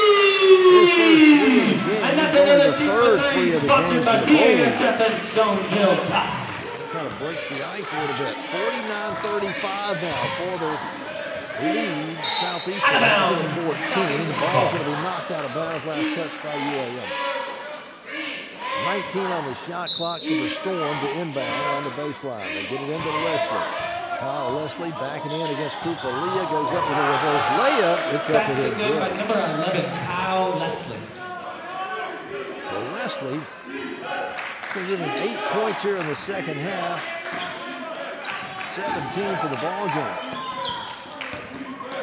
And that's another team with a sponsored by B A S F and Stonehill. Kind of breaks the ice a little bit. forty-nine thirty-five now for the lead. Southeastern Out of bounds. fourteen. The ball's going to be knocked out of bounds. Last touch by U A M. nineteen on the shot clock for the Storm to inbound on the baseline. They get it into Leslie. Kyle Leslie backing in against 𝗗𝗜𝗦𝗖𝗟𝗔𝗜𝗠𝗘𝗥 goes up with a reverse layup. It's up Basket to his good by good. number eleven, Kyle Leslie. Well, Leslie will give him eight points here in the second half. seventeen for the ball game.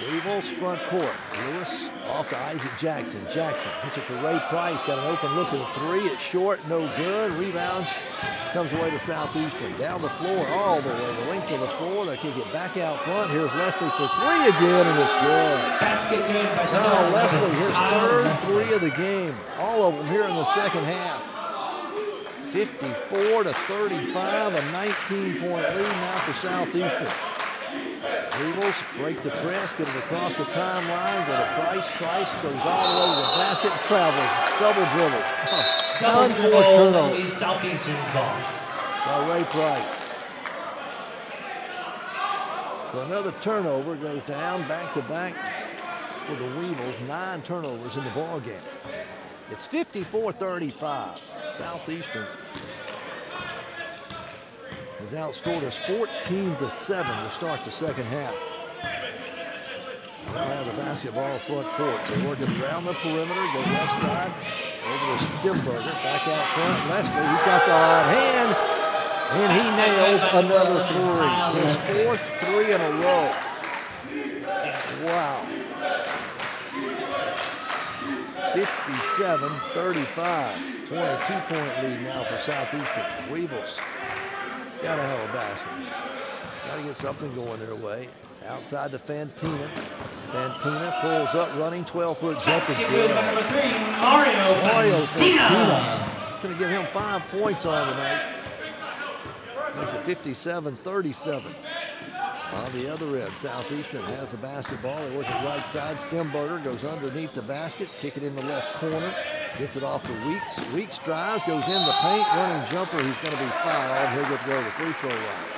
Weevils front court. Lewis off to Isaac Jackson. Jackson hits it to Ray Price. Got an open look at the three. It's short, no good. Rebound comes away to Southeastern. Down the floor, all the way, the length of the floor. They kick it back out front. Here's Leslie for three again, and it's good. Basket good by Oh, Leslie, his third three of the game. All of them here in the second half. fifty-four to thirty-five, a nineteen point lead now for Southeastern. Weevils break the press, get it across the timeline, go to Price. Price goes all the way to the basket, travels, double dribbles. Oh, double dribble, turnover. Southeastern's ball. By Ray Price. So another turnover goes down, back to back for the Weevils. Nine turnovers in the ball game. It's fifty-four thirty-five. Southeastern has outscored us fourteen to seven to start the second half. They'll have the basketball front court. They're working around the perimeter, go left side, over to Stimberger, back out front. Leslie, he's got the hot hand, and he nails another three. His fourth three in a row. Wow. fifty-seven thirty-five. twenty-two point lead now for Southeastern. Weevils gotta have a basket. Gotta get something going their way. Outside to Fantina. Fantina pulls up, running twelve foot jump is good. Number three, Mario, Mario Fantina. Gonna give him five points on tonight. That's a fifty-seven thirty-seven. On the other end, Southeastern has the basketball. They work it right side. Stimberger goes underneath the basket, kick it in the left corner, gets it off to Weeks. Weeks drives, goes in the paint, running jumper. He's going to be fouled. He'll get to go to the free throw line.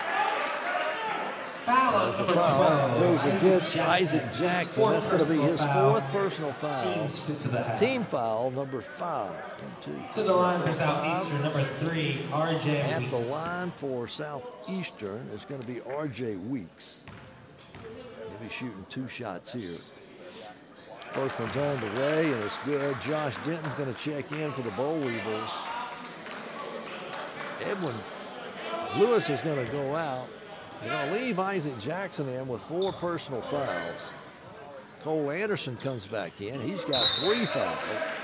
Foul As the number foul twelve. goes against Isaac Jackson. That's going to be his fourth personal foul. Team's fifth of the half. Team foul number five. One, two, To the line for Southeastern, number three, R J At the Weeks. line for Southeastern is going to be R J Weeks. He'll be shooting two shots here. First one's on the way, and it's good. Josh Denton's going to check in for the Boll Weevils. Edwin Lewis is going to go out. They're going to leave Isaac Jackson in with four personal fouls. Cole Anderson comes back in. He's got three fouls.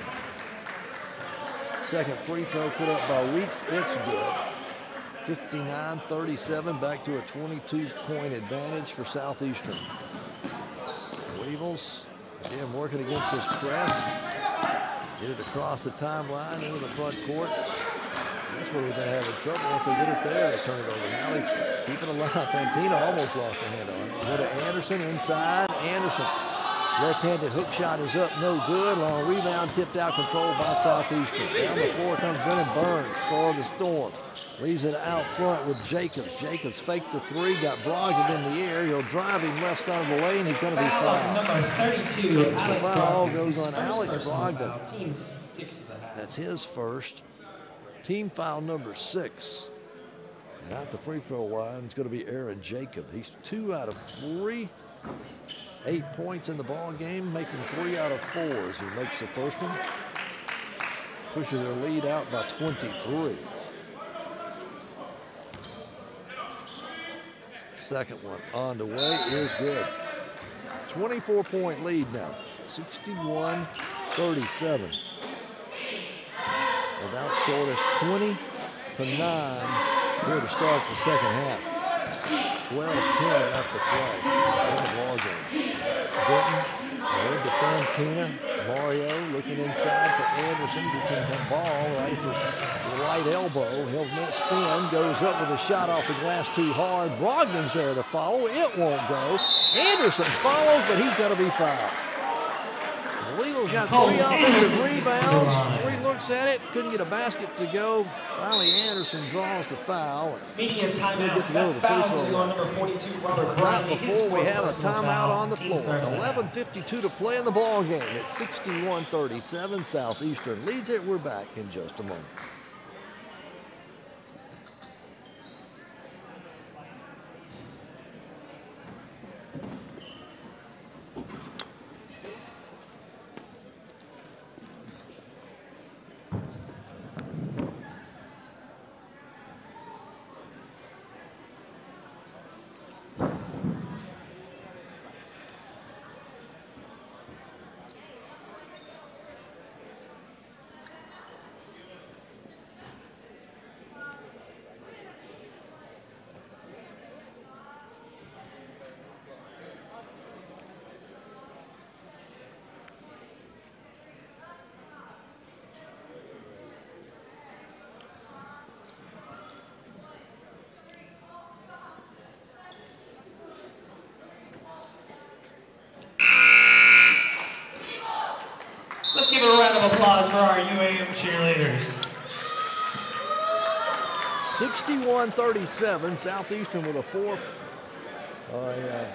Second free throw put up by Weeks. It's good. fifty-nine thirty-seven, back to a twenty-two point advantage for Southeastern. Weevils, again, working against this press. Get it across the timeline into the front court. That's where we've been having trouble. Once they get it there, they turn it over. Now they keep it alive. Fantina almost lost a hand on it. Go to Anderson inside. Anderson, left-handed hook shot is up, no good. Long rebound, tipped out, controlled by Southeastern. Down the floor comes Brennan Burns for the Storm. Leaves it out front with Jacobs. Jacobs faked the three, got Brogdon in the air. He'll drive him left side of the lane. He's going to be fouled. Number thirty-two, Alex The foul Brogdon. goes on First Alex personal Brogdon. foul. Team sixth of the half. That's his first. Team foul number six. And at the free throw line, it's going to be Aaron Jacob. He's two out of three. Eight points in the ball game, making three out of four as he makes the first one. Pushes their lead out by twenty-three. Second one on the way is good. twenty-four point lead now, sixty-one thirty-seven. They've outscored us twenty to nine here to start the second half. twelve ten after play in the ball game. Denton, over to Fantina. Mario looking inside for Anderson. Gets him the ball right to the right elbow. He'll spin, goes up with a shot off the glass too hard. Brogdon's there to follow. It won't go. Anderson follows, but he's going to be fouled. The Weevils got three offensive rebounds, three looks at it, couldn't get a basket to go. Finally, Anderson draws the foul. Media timeout. Get to go to the That foul's free going throw on line. number forty-two, Robert Right Bradley. before we have a timeout foul. on the Team floor. started at eleven fifty-two to play in the ball game. It's sixty-one thirty-seven. Southeastern leads it. We're back in just a moment. cheerleaders. sixty-one thirty-seven, Southeastern with a four, uh, uh,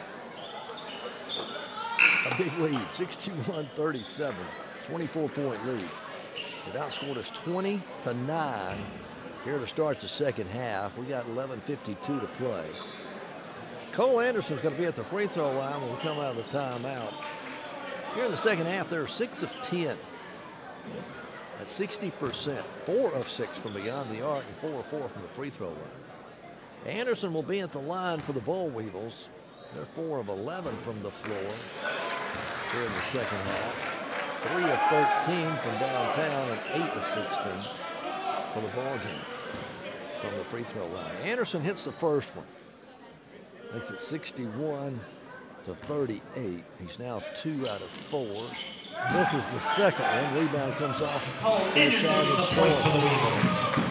a big lead, sixty-one thirty-seven, twenty-four point lead. It outscored us twenty to nine here to start the second half. We got eleven fifty-two to play. Cole Anderson's going to be at the free throw line when we come out of the timeout. Here in the second half, they're six of ten. That's sixty percent. Four of six from beyond the arc and four of four from the free throw line. Anderson will be at the line for the Bull Weevils. They're four of eleven from the floor here in the second half. Three of thirteen from downtown and eight of sixteen for the ball game from the free throw line. Anderson hits the first one. Makes it sixty-one to thirty-eight. He's now two out of four. This is the second one. Rebound comes off. Cole Anderson with a point for the Weevils.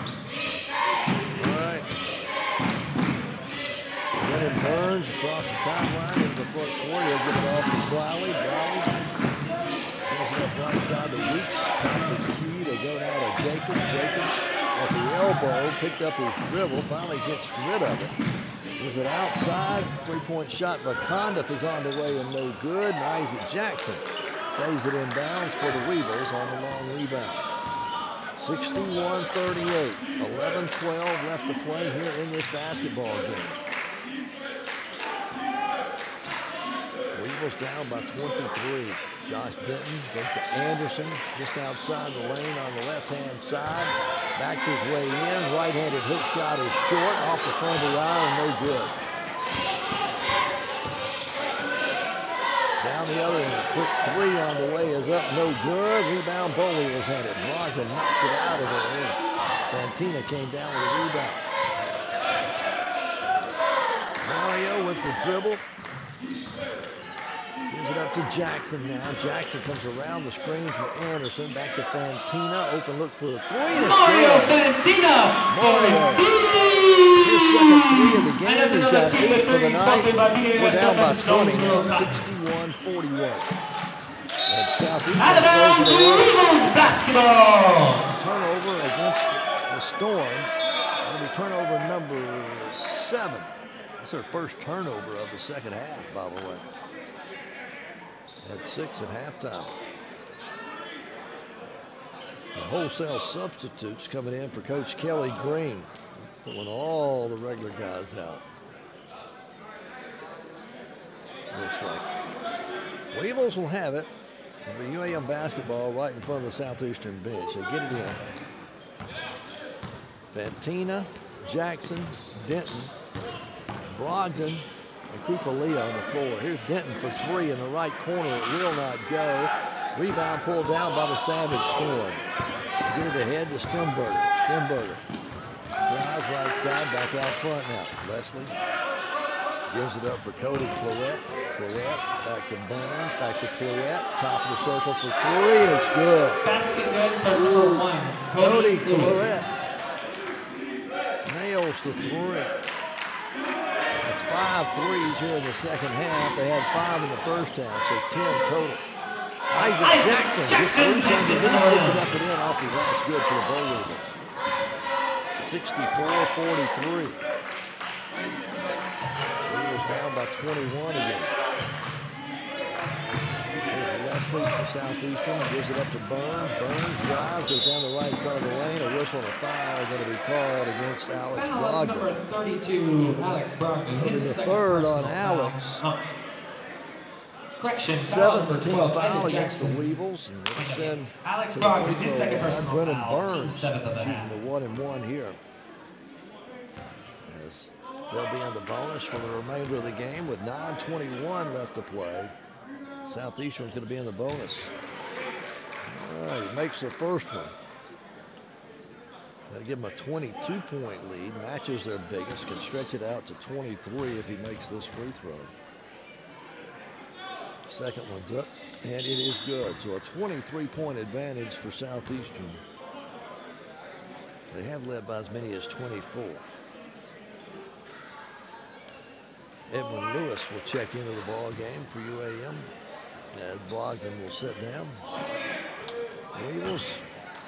All right. Brennan Burns across the timeline into the front court. He'll get it off to Briley. Briley goes left right side to Weeks. Top of the key. They go now to Jacobs. Jacobs at the elbow. Picked up his dribble. Finally gets rid of it. Is it outside? Three-point shot by Condiff is on the way and no good. And Isaac Jackson saves it in bounds for the Weevils on the long rebound. sixty-one thirty-eight. eleven twelve left to play here in this basketball game. Weevils down by twenty-three. Josh Denton goes to Anderson just outside the lane on the left-hand side. Backs his way in. Right-handed hook shot is short off the front of the eye and no good. Down the other end. A quick three on the way is up. No good. Rebound. Bull Weevils had it. Brogdon knocked it out of there. Fantina came down with a rebound. Mario with the dribble. Gives it up to Jackson now. Jackson comes around the screen from Anderson. Back to Fantina. Open look for the three. Mario Fantina! Mario. His second three of the game. And that's He's another got team eight of for the three sponsored by night. B A We're S down by and Stone twenty. Mill Cotton. sixty-one forty-one. And Southeastern Out of bounds, Weevils basketball! Turnover against the Storm. That'll be turnover number seven. That's their first turnover of the second half, by the way. At six at halftime. The wholesale substitutes coming in for Coach Kelly Green, pulling all the regular guys out. Looks like Weevils will have it. The U A M basketball right in front of the Southeastern bench. They get it in. Fantina, Jackson, Denton, Brogdon, and 𝗗𝗜𝗦𝗖𝗟 on the floor. Here's Denton for three in the right corner. It will not go. Rebound pulled down by the Savage Storm. Get it ahead to Stemberger. Stemberger drives right side, back out front now. Leslie gives it up for Cody 𝗗𝗏𝗏𝗏𝗏𝗏. 𝗗𝗏𝗏𝗏𝗏 back to Burns, back to 𝗗𝗏𝗏𝗏𝗏. Top of the circle for three. It's good. Basket good for number one, Cody Cody 𝗗𝗏𝗏𝗏𝗏𝗏. 𝗗𝗏𝗏𝗏𝗏 nails the three. That's five threes here in the second half. They had five in the first half, so ten total. Isaac, Isaac Jackson, Jackson gets takes it to the it rim. up and in off the last good for the Bull Weevils. sixty-four forty-three. Weevils down by twenty-one again. Here's Leslie for Southeastern, gives it up to Burns. Burns drives, goes down the right side of the lane. A whistle and a foul going to be called against Alex Foul number Brogdon. thirty-two, Alex Brogdon. It'll be His the second third on personal Alex. foul. Oh. Correction, foul Seventh number team twelve, foul Isaac against the Jackson. Weevils. And it'll send Alex to the Brogdon, free his throw second line. personal Brennan foul, team Burns seventh of the shooting half. the one and one here. As they'll be in the bonus for the remainder of the game with nine twenty-one left to play. Southeastern's going to be in the bonus. All right, he makes the first one. That'll give him a twenty-two point lead. Matches their biggest. Can stretch it out to twenty-three if he makes this free throw. Second one's up, and it is good. So a twenty-three point advantage for Southeastern. They have led by as many as twenty-four. Edwin Lewis will check into the ball game for U A M. As Brogdon will sit down. Weevils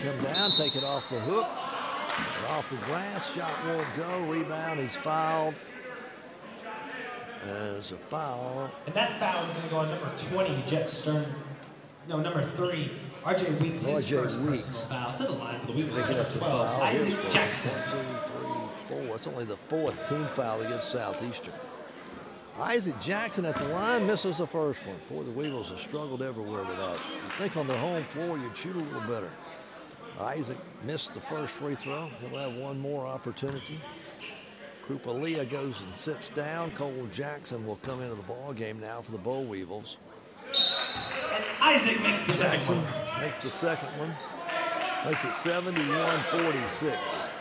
come down, take it off the hook. Off the glass, shot won't go. Rebound, he's fouled. There's a foul. And that foul is going to go on number twenty, Jet Stern. No, number three, R J Weeks, his first Weeks. personal foul. To the line for the Weevils. Picking Number up the twelve, foul. Isaac Here's Jackson. One, two, three, four. It's only the fourth team foul against Southeastern. Isaac Jackson at the line misses the first one. Boy, the Weevils have struggled everywhere tonight. You think on their home floor you'd shoot a little better. Isaac missed the first free throw. He'll have one more opportunity. 𝗗𝗜𝗦𝗖𝗟𝗔𝗜𝗠𝗘𝗥 goes and sits down. Cole Jackson will come into the ball game now for the Boll Weevils. And Isaac makes the second Jackson one. makes the second one. Makes it seventy-one forty-six.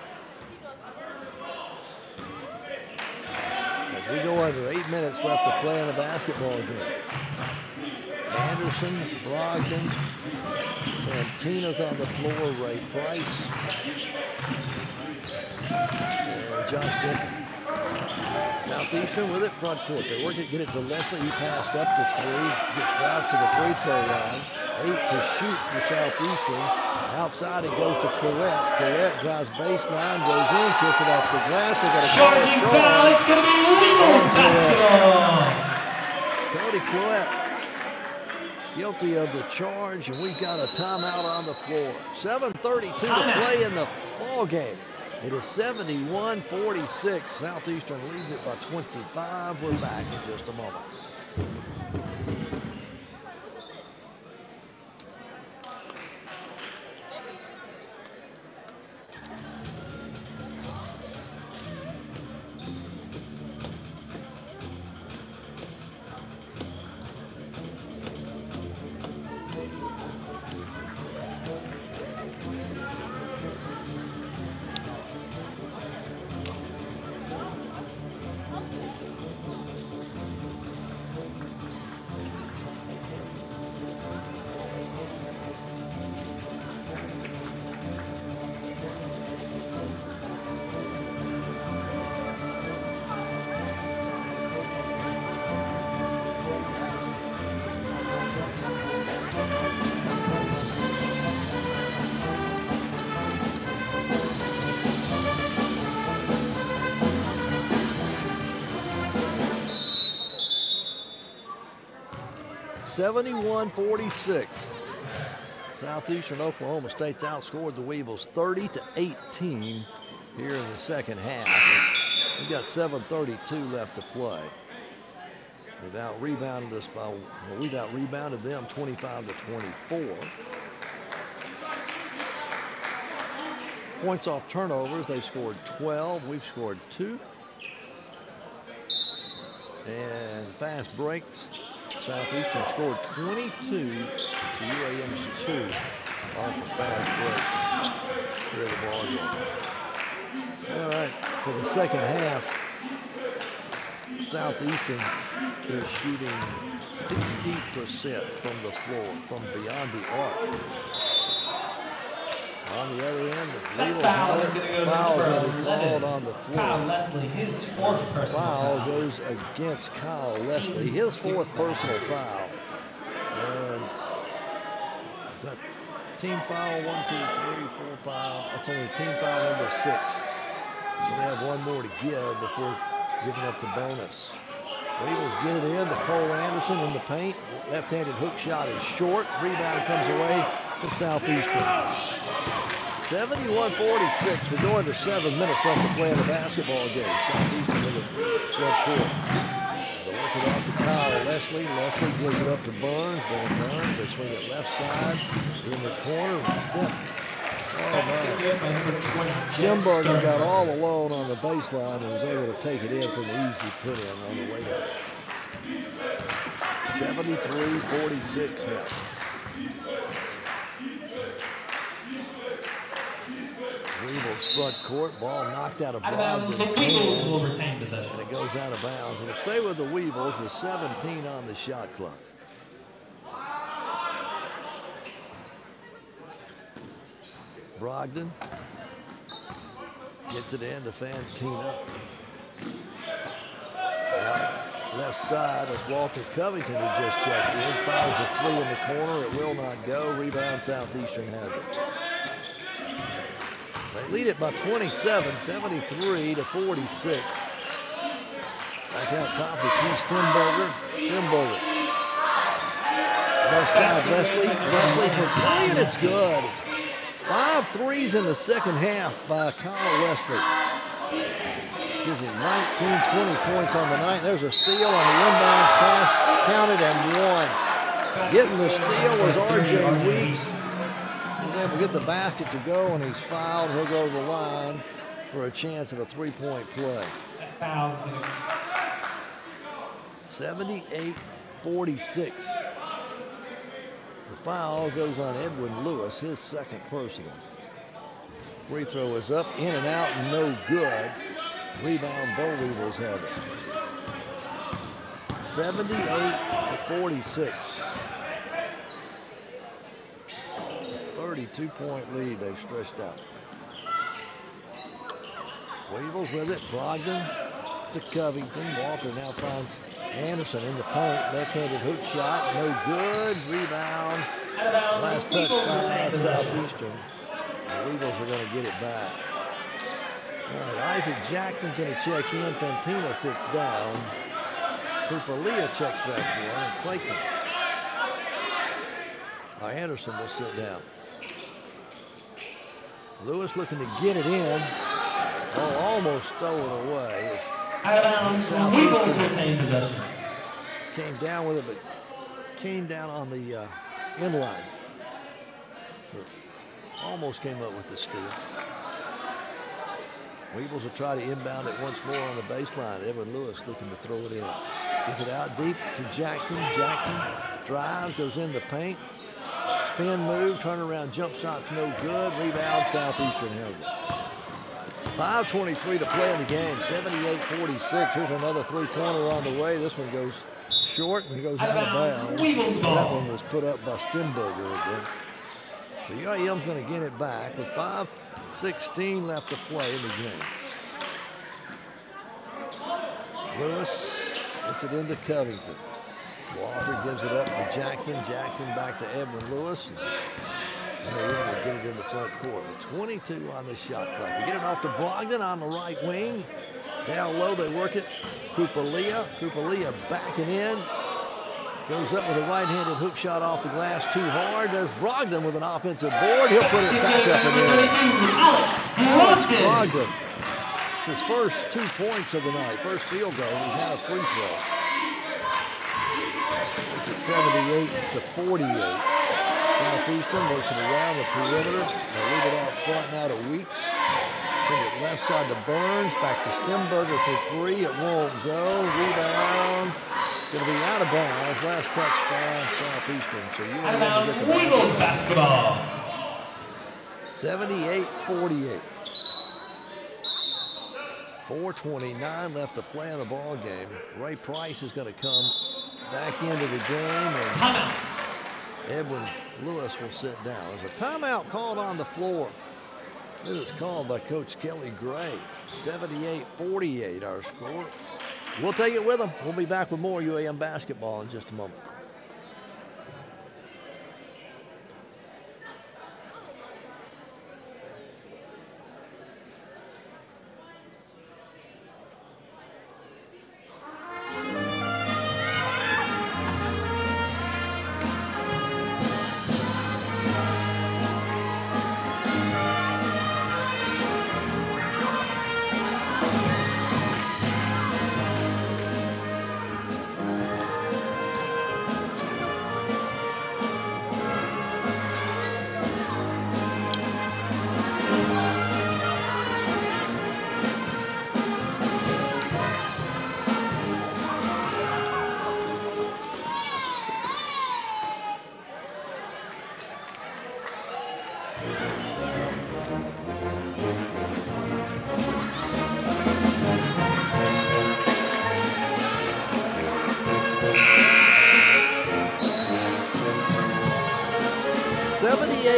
As we go under eight minutes left to play in the basketball game. Anderson, Brogdon, Santina's on the floor, Ray Price, and Josh Denton. Southeastern with it, front court. They work it, get it to Leslie. He passed up to three, gets Ralph to the free throw line. Eight to shoot for Southeastern. Outside it goes to 𝗗𝗏𝗏𝗏. 𝗗𝗏𝗏 drives baseline, goes in, kicks it off the glass. They got a Charging foul, it's going to be Weevils basketball. Cody 𝗗𝗏𝗏 guilty of the charge, and we've got a timeout on the floor. seven thirty-two to play in the ball game. It is seventy-one forty-six. Southeastern leads it by twenty-five. We're back in just a moment. seventy-one forty-six. Southeastern Oklahoma State's outscored the Weevils thirty to eighteen here in the second half. We've got seven thirty-two left to play. They've out-rebounded us by, well, we've out-rebounded them twenty-five to twenty-four. Points off turnovers, they scored twelve. We've scored two. And fast breaks. Southeastern scored twenty-two to U A M's two off of fast breaks here at the ball game. All right, for the second half, Southeastern is shooting sixty percent from the floor, from beyond the arc. On the other end, the that foul is going to go to number eleven, on the floor. Kyle Leslie, his fourth personal foul. Foul goes against Kyle Leslie, his fourth personal foul. And that team foul, one, two, three, four, five. That's only team foul number six. So we have one more to give before giving up the bonus. Weevils get it in to Cole Anderson in the paint. Left-handed hook shot is short. Rebound comes away to Southeastern. seventy-one forty-six. We're going to seven minutes left to play in the basketball game. Southeastern with a front court. They work it off to Kyle Leslie. Leslie gives it up to Burns. Then Burns, they swing it left side in the corner. Step. Oh, man. 𝗗𝗜𝗦𝗖𝗟𝗔𝗜𝗠𝗘𝗥 got all alone on the baseline and was able to take it in for the easy put-in on the way up. seventy-three forty-six now. Weevils front court, ball knocked out of bounds. The Weevils will retain possession. And it goes out of bounds. It'll stay with the Weevils with seventeen on the shot clock. Brogdon gets it in to Fantina. Left side as Walter Covington who just checked in. Fires a three in the corner. It will not go. Rebound Southeastern has it. They lead it by twenty-seven, seventy-three to forty-six. Back out top with Keith Stimberger. Stimberger. Left side, Leslie. Leslie for three, and it's good. Five threes in the second half by Kyle Leslie. Gives him nineteen, twenty points on the night. There's a steal on the inbound pass. Counted and one. Getting the steal was R J Weeks. He's able to get the basket to go, and he's fouled. He'll go to the line for a chance at a three-point play. seventy-eight forty-six. The foul goes on Edwin Lewis, his second personal. Free throw is up, in and out, no good. Rebound, Bo Weevils have it. seventy-eight to forty-six. thirty-two point lead they've stretched out. Weevils with it, Brogdon to Covington. Walter now finds Anderson in the paint. Left-handed hook shot, no good. Rebound. Last touch by Southeastern. The Weevils are going to get it back. All right, Isaac Jackson's going to check in. Fantina sits down. 𝗗𝗜𝗦𝗖𝗟𝗔𝗜𝗠𝗘𝗥 checks back in. And Clayton. Uh, Anderson will sit down. Lewis looking to get it in. Oh, almost stolen away. Out of bounds, Weevils retain possession. Came down with it, but came down on the uh, end line. But almost came up with the steal. Weevils will try to inbound it once more on the baseline. Edwin Lewis looking to throw it in. Gets it out deep to Jackson. Jackson drives, goes in the paint. Spin move, turnaround jump shot's no good. Rebound, Southeastern has it. five twenty-three to play in the game, seventy-eight forty-six. Here's another three-pointer on the way. This one goes short and goes out of bounds. That one was put up by Stimberger again. So U A M's going to get it back with five sixteen left to play in the game. Lewis gets it into Covington. Walter gives it up to Jackson. Jackson back to Edwin Lewis. And they're able to get it in the front court. With twenty-two on the shot clock. They get it off to Brogdon on the right wing. Down low, they work it. 𝗗𝗜𝗦𝗖𝗟𝗔𝗜𝗠𝗘𝗥. 𝗗𝗜𝗦𝗖𝗟𝗑 backing in. Goes up with a right-handed hook shot off the glass too hard. There's Brogdon with an offensive board. He'll put it back up and in. Alex Brogdon. His first two points of the night. First field goal. He's had a free throw. It's seventy-eight to forty-eight. Southeastern works it around the perimeter. They leave it out front now to Weeks. Bring it left side to Burns. Back to Stimberger for three. It won't go. Rebound. It's going to be out of bounds. Last touch by Southeastern. So you want to get the Weevils basketball. seventy-eight forty-eight. four twenty-nine left to play in the ball game. Ray Price is going to come back into the game. And timeout. Edwin Lewis will sit down. There's a timeout called on the floor. This is called by Coach Kelly Gray. seventy-eight forty-eight our score. We'll take it with them. We'll be back with more U A M basketball in just a moment.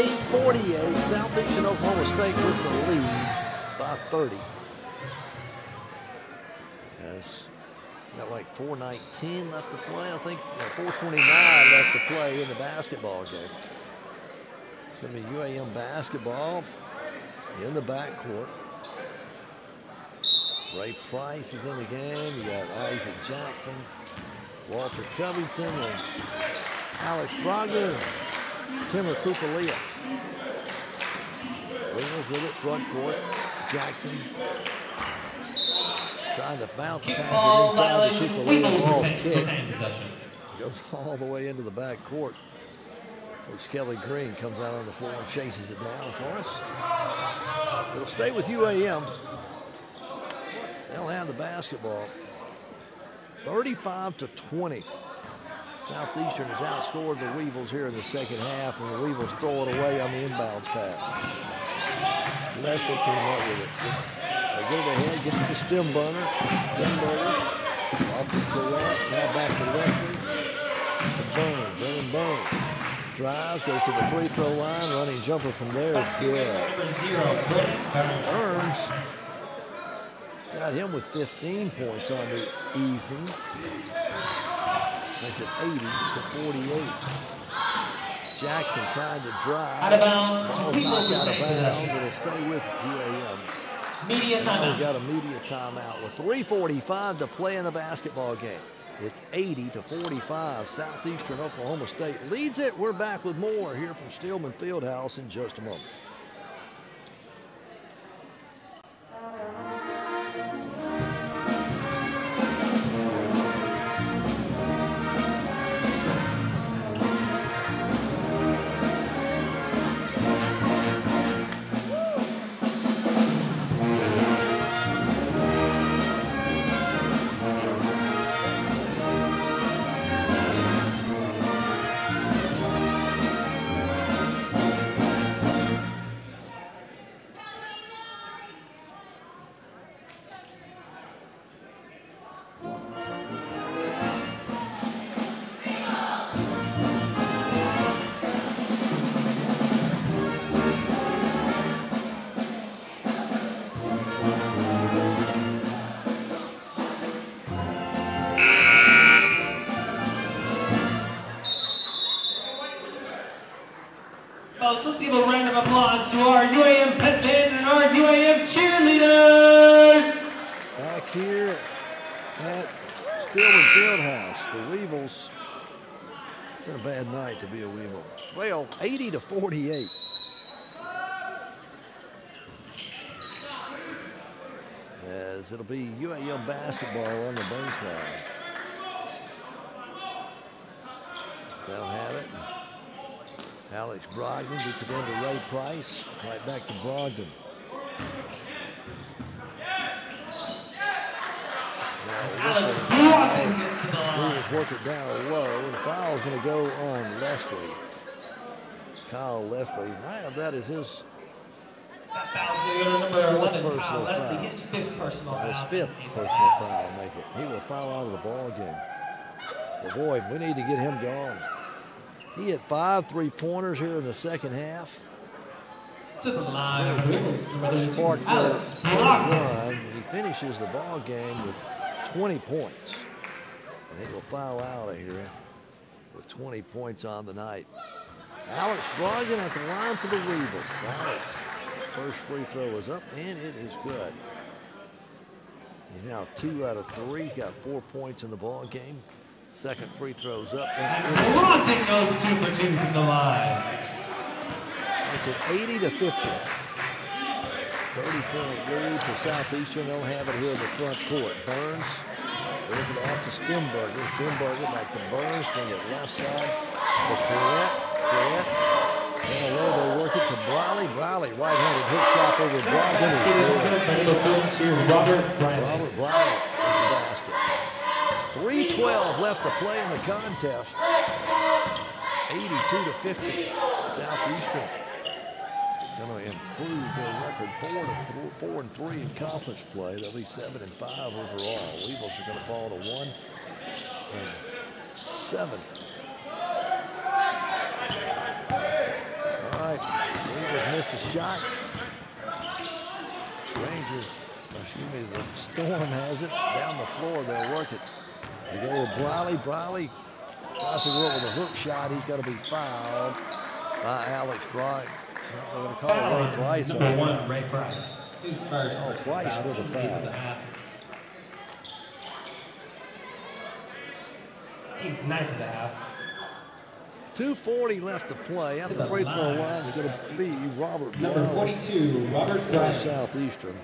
fifty-eight forty-eight. Southeastern Oklahoma State with the lead by thirty. As got like four nineteen left to play. I think four twenty-nine left to play in the basketball game. It's going to be U A M basketball in the backcourt. Ray Price is in the game. You got Isaac Jackson, Walter Covington, and Alex Brogdon, Timur 𝗗𝗜𝗦𝗖𝗟. Weevils with it, front court. Jackson trying to bounce Kick pass ball it inside the violation. Weevils 𝗗𝗜𝗦𝗟 retain, kick. retain possession. Goes all the way into the back court. Coach Kelly Green comes out on the floor and chases it down for us. It'll stay with U A M. They'll have the basketball. thirty-five to twenty. Southeastern has outscored the Weevils here in the second half, and the Weevils throw it away on the inbounds pass. Leslie came up with it. They go ahead, get to the stem burner. Stem burner. Off the correct. Now back to Leslie. To Burns. Brennan Burns. Drives, goes to the free throw line. Running jumper from there. It's good. Number zero, Brennan Burns got him with fifteen points on the evening. Makes it eighty to forty-eight. Jackson trying to drive. Out of bounds. Ball's Weevils knocked out of retain bounds, possession. but it'll stay with U A M. Media Now timeout. we've got a media timeout with three forty-five to play in the basketball game. It's eighty to forty-five. Southeastern Oklahoma State leads it. We're back with more here from Stillman Fieldhouse in just a moment. Folks, let's give a round of applause to our U A M pet band and our U A M cheerleaders. Back here at Stillman Fieldhouse, the Weevils. It's been a bad night to be a Weevil. Well, eighty to forty-eight. As it'll be U A M basketball on the baseline. They'll have it. Alex Brogdon gets it into Ray Price. Right back to Brogdon. Alex Brogdon gets to the line. Weevils work it down low, and the foul's going to go on Leslie. Kyle Leslie. I have that as his That foul's going to go to number eleven, Kyle personal Leslie, foul. his fifth personal his foul. fifth personal foul. Make it. He will foul out of the ball game. But boy, we need to get him going. He hit five three-pointers here in the second half. To the line of the Weevils, number thirty-two, Sparked Alex their Brogdon. run. He finishes the ball game with twenty points. And he will foul out of here with twenty points on the night. Alex Brogdon at the line for the Weevils. Alex, first free throw is up, and it is good. He's now two out of three. He's got four points in the ball game. Second free throw's up. And Brogdon goes two for two from the line. It's an eighty to fifty. thirty-point lead for Southeastern. They'll have it here in the front court. Burns goes it off to Stemberger. Stemberger back to Burns. Bring it left side to Correct. Correct. And where they work it to Briley. Briley, right-handed hook shot over Brogdon. Basket is good by number forty-two, Robert Briley. Robert Briley with the basket. three twelve left to play in the contest. eighty-two to fifty. Southeastern going to improve their record four to th four and three in conference play. They'll be seven and five overall. Weevils are going to fall to one and seven. All right. missed a shot. Rangers, excuse me, the Storm has it. Down the floor, they'll work it. They go to Briley. Briley tries to go with a hook shot. He's got to be fouled by Alex Bright. They're going to call Ray Price. Number one, Ray Price. His first Oh, Price for the foul. Team's ninth of the half. two forty left to play. At the free throw line is going to be Robert Number Brown. forty-two, Robert Brown. Southeastern.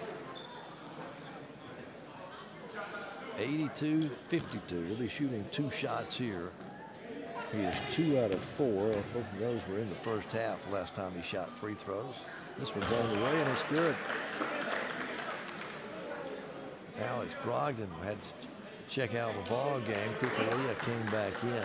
eighty-two fifty-two. He'll be shooting two shots here. He is two out of four. Both of those were in the first half last time he shot free throws. This one's on the way and it's good. Alex Brogdon had to check out the ball game. Kupalia came back in.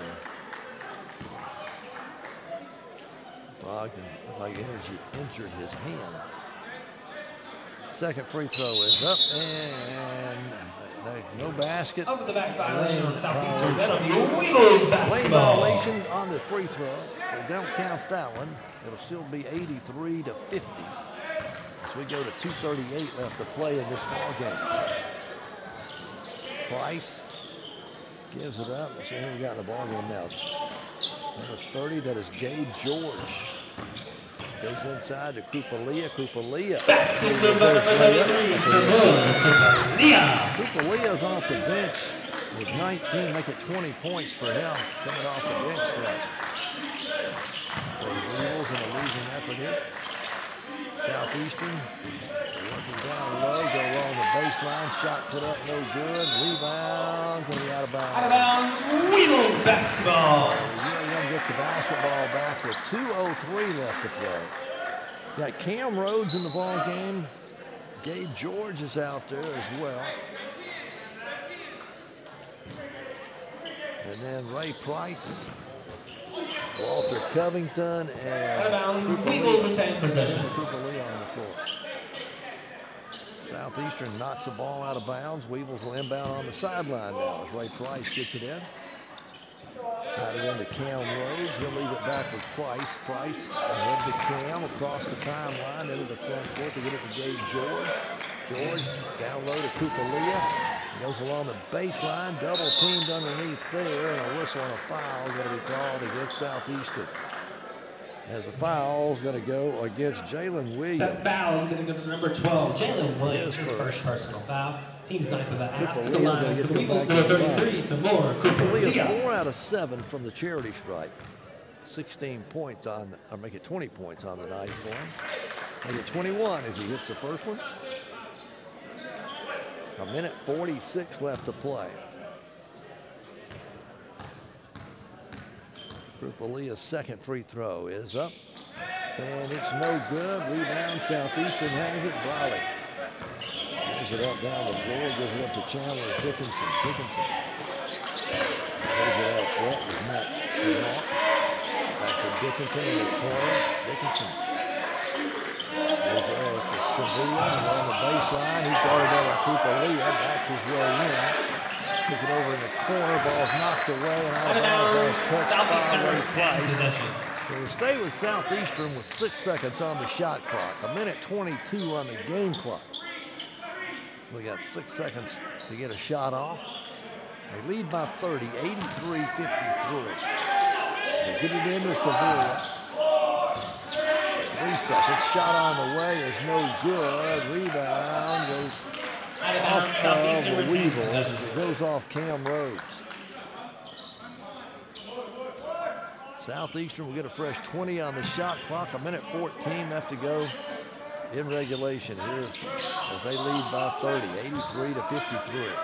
Brogdon looked like energy injured his hand. Second free throw is up and no basket. Over the back violation on Southeastern. That'll be Weevils basketball. Lane violation on the free throw. So don't count that one. It'll still be eighty-three to fifty. As we go to two thirty-eight left to play in this ball game. Price gives it up. Let's see who we got in the ball game now. Number thirty, that is Gabe George. Goes inside to Kupalia. Kupalia. Kupalia's off the bench with nineteen, make it twenty points for him. Coming off the bench tonight. So the Weevils in a losing effort here. Southeastern working down low, go along the baseline. Shot put up, no good. Rebound, going to be out of bounds. Out of bounds, Weevils basketball. U A M gets the basketball back with two oh three left to play. Got Cam Rhodes in the ball game. Gabe George is out there as well. And then Ray Price, Walter Covington, and out of bounds, Weevils retain possession. Kupalia on the floor. Southeastern knocks the ball out of bounds. Weevils will inbound on the sideline now as Ray Price gets it in. Got it into Cam Rhodes. He'll leave it back with Price. Price ahead to Cam across the timeline into the front court to get it to Gabe George. George down low to Kupalia. Goes along the baseline, double teamed underneath there, and a whistle and a foul is going to be called against Southeastern. As the foul is going to go against Jalen Williams. That foul is going to go to number twelve, Jalen Williams, his first personal foul. Team's ninth of the half. To the line, the Weevils number thirty-three to more. Kupalia four out of seven from the charity stripe. sixteen points on, or make it twenty points on the night for him. Make it twenty-one as he hits the first one. A minute forty-six left to play. Kupalia's second free throw is up, and it's no good. Rebound, Southeastern has it. Briley gives it up down the floor, gives it up to Chandler Dickinson. Dickinson goes it out front with Matt Sherlock. Back to Dickinson in the corner. Dickinson goes it out to Sevilla on the baseline. He's guarded over Kupalia, backs his way in. Took it over in the corner, ball's knocked away, and out of bounds. Southeastern retains possession. So we'll stay with Southeastern with six seconds on the shot clock. A minute twenty-two on the game clock. We got six seconds to get a shot off. They lead by thirty, eighty-three fifty-three. They get it into Sevilla. Three seconds. Shot on the way is no good. Rebound goes off of the Weevils as it goes off Cam Rhodes. Southeastern will get a fresh twenty on the shot clock. A minute fourteen left to go in regulation here as they lead by thirty, eighty-three to fifty-three.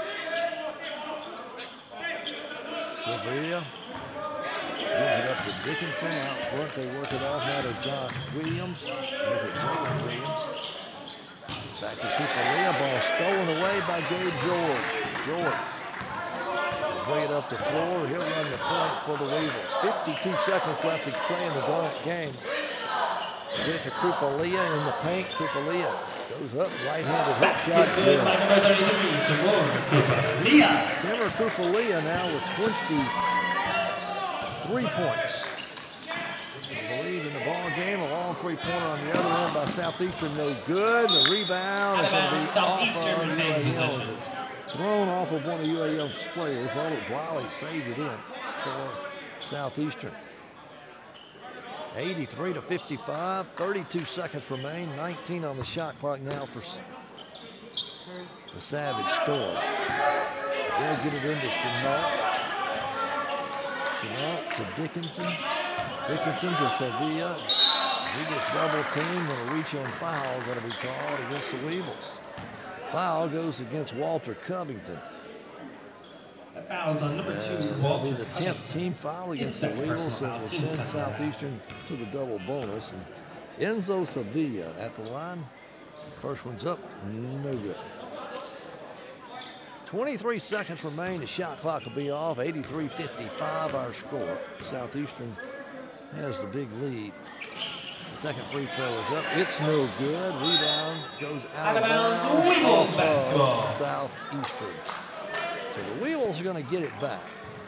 Sevilla gives it up to Dickinson. Out front, they work it off now to John Williams. Look at Jalen Williams. Back to Kupalia. Ball stolen away by Gabe George. George will bring it up the floor. He'll run the point for the Weevils. fifty-two seconds left to play in the game. Get it to Kupalia in the paint. Kupalia goes up, right-handed hook shot. Good by number thirty-three, Timur Kupalia. Timur Kupalia now with twenty-three points. I believe in the ball game, along three-pointer on the other end by Southeastern, no good. The rebound is going to be Southeastern off of U A M. possession. It's thrown off of one of U A M's players. Wiley saved it in for Southeastern. eighty-three to fifty-five, thirty-two seconds remain, nineteen on the shot clock now for the Savage Storm. They'll get it into Chenault. Chenault to Dickinson. Dickinson to Sevilla. He gets double teamed and a reach-in foul going to be called against the Weevils. Foul goes against Walter Covington. That foul's on number two, Uh, Walter that'll be the tenth Covington. team foul His against the second Weevils, personal so foul, will team's send second foul. Southeastern to the double bonus. And Enzo Sevilla at the line. First one's up, no good. twenty-three seconds remain. The shot clock will be off. eighty-three fifty-five our score. Southeastern has the big lead. The second free throw is up. It's no good. Rebound goes out, Out of bounds, bounds Weevils off of basketball. Southeastern. So the Weevils are going to get it back.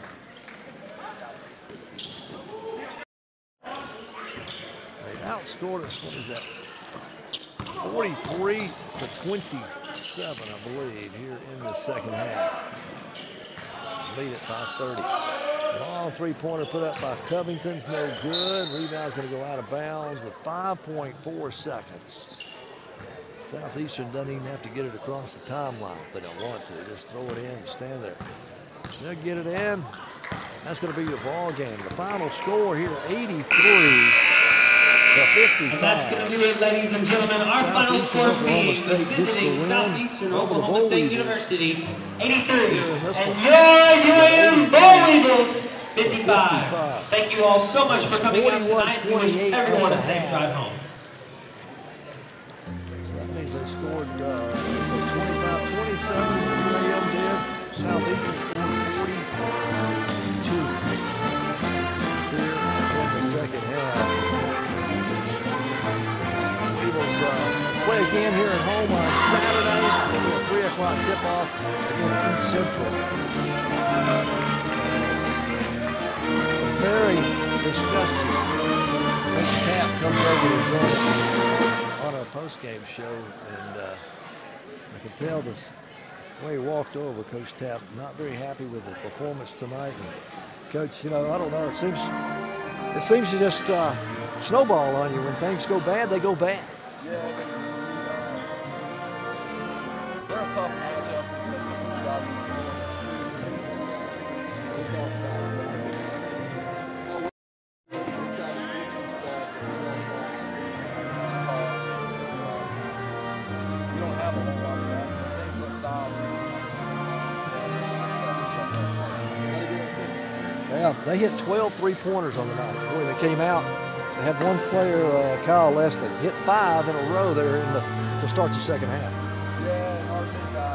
They outscored us. What is that? forty-three to twenty-seven, I believe, here in the second half. Lead it by thirty. Long three-pointer put up by Covington's no good. Rebound's going to go out of bounds with five point four seconds. Southeastern doesn't even have to get it across the timeline if they don't want to. Just throw it in and stand there. They'll get it in. That's going to be your ball game. The final score here, eighty-three to fifty-five. And that's going to do it, ladies and gentlemen. Our final score being the visiting Southeastern Oklahoma State University, eighty-three. And your U A M Bull Weevils, fifty-five. Thank you all so much for coming out tonight. We wish everyone a safe drive home. That means they scored uh, twenty-five twenty-seven. U A M did. Southeastern scored forty-two here in the second half. Weevils uh, play again here at home on Saturday. It'll be a three o'clock tip-off against East Central. Very disgusting. Coach Tapp comes over to join us on our post-game show, and uh, I can tell this way he walked over, Coach Tapp, not very happy with his performance tonight. And Coach, you know, I don't know, it seems it seems to just uh, snowball on you. When things go bad, they go bad. Yeah, uh, they're a tough matchup. Some of the guys on the floor that shoot. It's all foul. We're trying to shoot some stuff. We don't have a whole lot of that. When things go south, Yeah, they hit twelve three-pointers on the night. Boy, they came out. They had one player, uh, Kyle Leslie, hit five in a row there in the, to start the second half. yeah, and our big guy.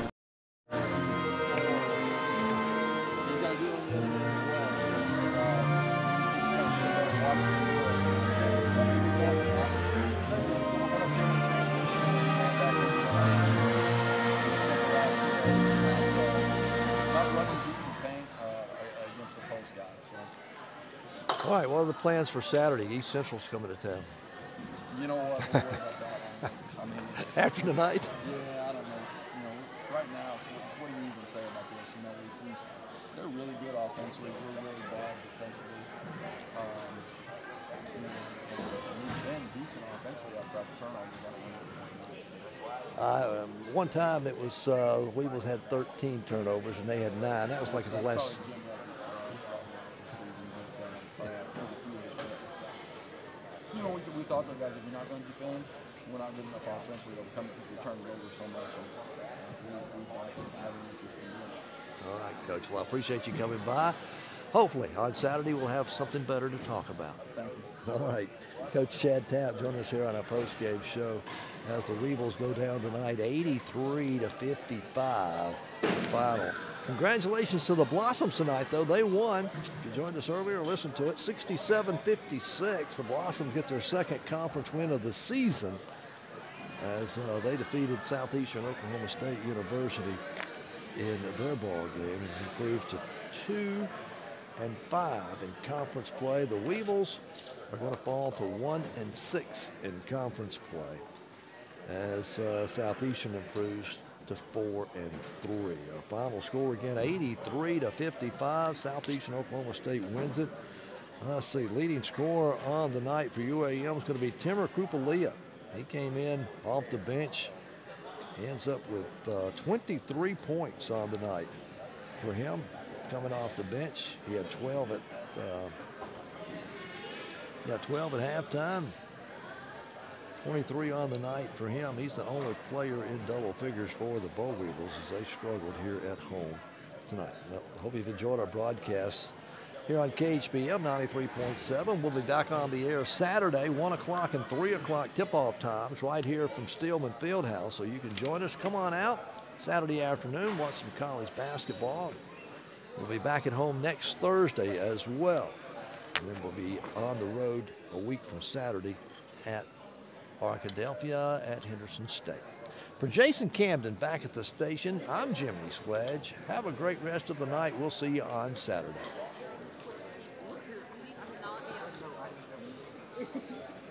He's got to do it on the other end as well. Uh, he's got to sit there and watch the work. Some of you talk about some of them in transition and come back into the not running deep in the paint uh, against the post guy. So. All right, what are the plans for Saturday? East Central's coming to town. You know what? We'll worry about that. I mean, After tonight? yeah, I don't know. You know, right now, it's, it's what do you even say about this? You know, we, we, they're really good offensively. We're really bad defensively. Um, you know, and, and we've been decent offensively outside the turnovers. I don't know what we're doing. Uh, um, one time it was, uh, Weevils had thirteen turnovers and they had nine. That was like the That's last. probably Jim Rutherford for us right here this season, but, uh, yeah, for the Fuels, but, you know, we, we talked to the guys, if you're not going to defend, we're not good enough offensively to come because we turn it over so much. And we, we have an interest in doing it. All right, Coach. Well, I appreciate you coming by. Hopefully, on Saturday, we'll have something better to talk about. Thank you. All right. Coach Chad Tapp joining us here on our post-game show as the Weevils go down tonight, eighty-three to fifty-five, the final. Congratulations to the Blossoms tonight, though. They won. If you joined us earlier, listen to it, sixty-seven fifty-six. The Blossoms get their second conference win of the season as uh, they defeated Southeastern Oklahoma State University in their ball game and improved to two and five in conference play. The Weevils are going to fall to one and six in conference play as uh, Southeastern improves to four and three. Our final score again, eighty-three to fifty-five. Southeastern Oklahoma State wins it. Let's see, leading scorer on the night for U A M is going to be 𝗗𝗜𝗦𝗖𝗟𝗔𝗜𝗠𝗘𝗥. He came in off the bench. He ends up with uh, twenty-three points on the night for him. Coming off the bench, he had twelve at uh, he had twelve at halftime. twenty-three on the night for him. He's the only player in double figures for the Boll Weevils as they struggled here at home tonight. Well, I hope you've enjoyed our broadcast here on K H B M ninety-three point seven. We'll be back on the air Saturday, one o'clock and three o'clock tip-off times right here from Steelman Fieldhouse. So you can join us. Come on out Saturday afternoon, watch some college basketball. We'll be back at home next Thursday as well. And then we'll be on the road a week from Saturday at Arkadelphia at Henderson State. For Jason Camden back at the station, I'm Jimmy Sledge. Have a great rest of the night. We'll see you on Saturday.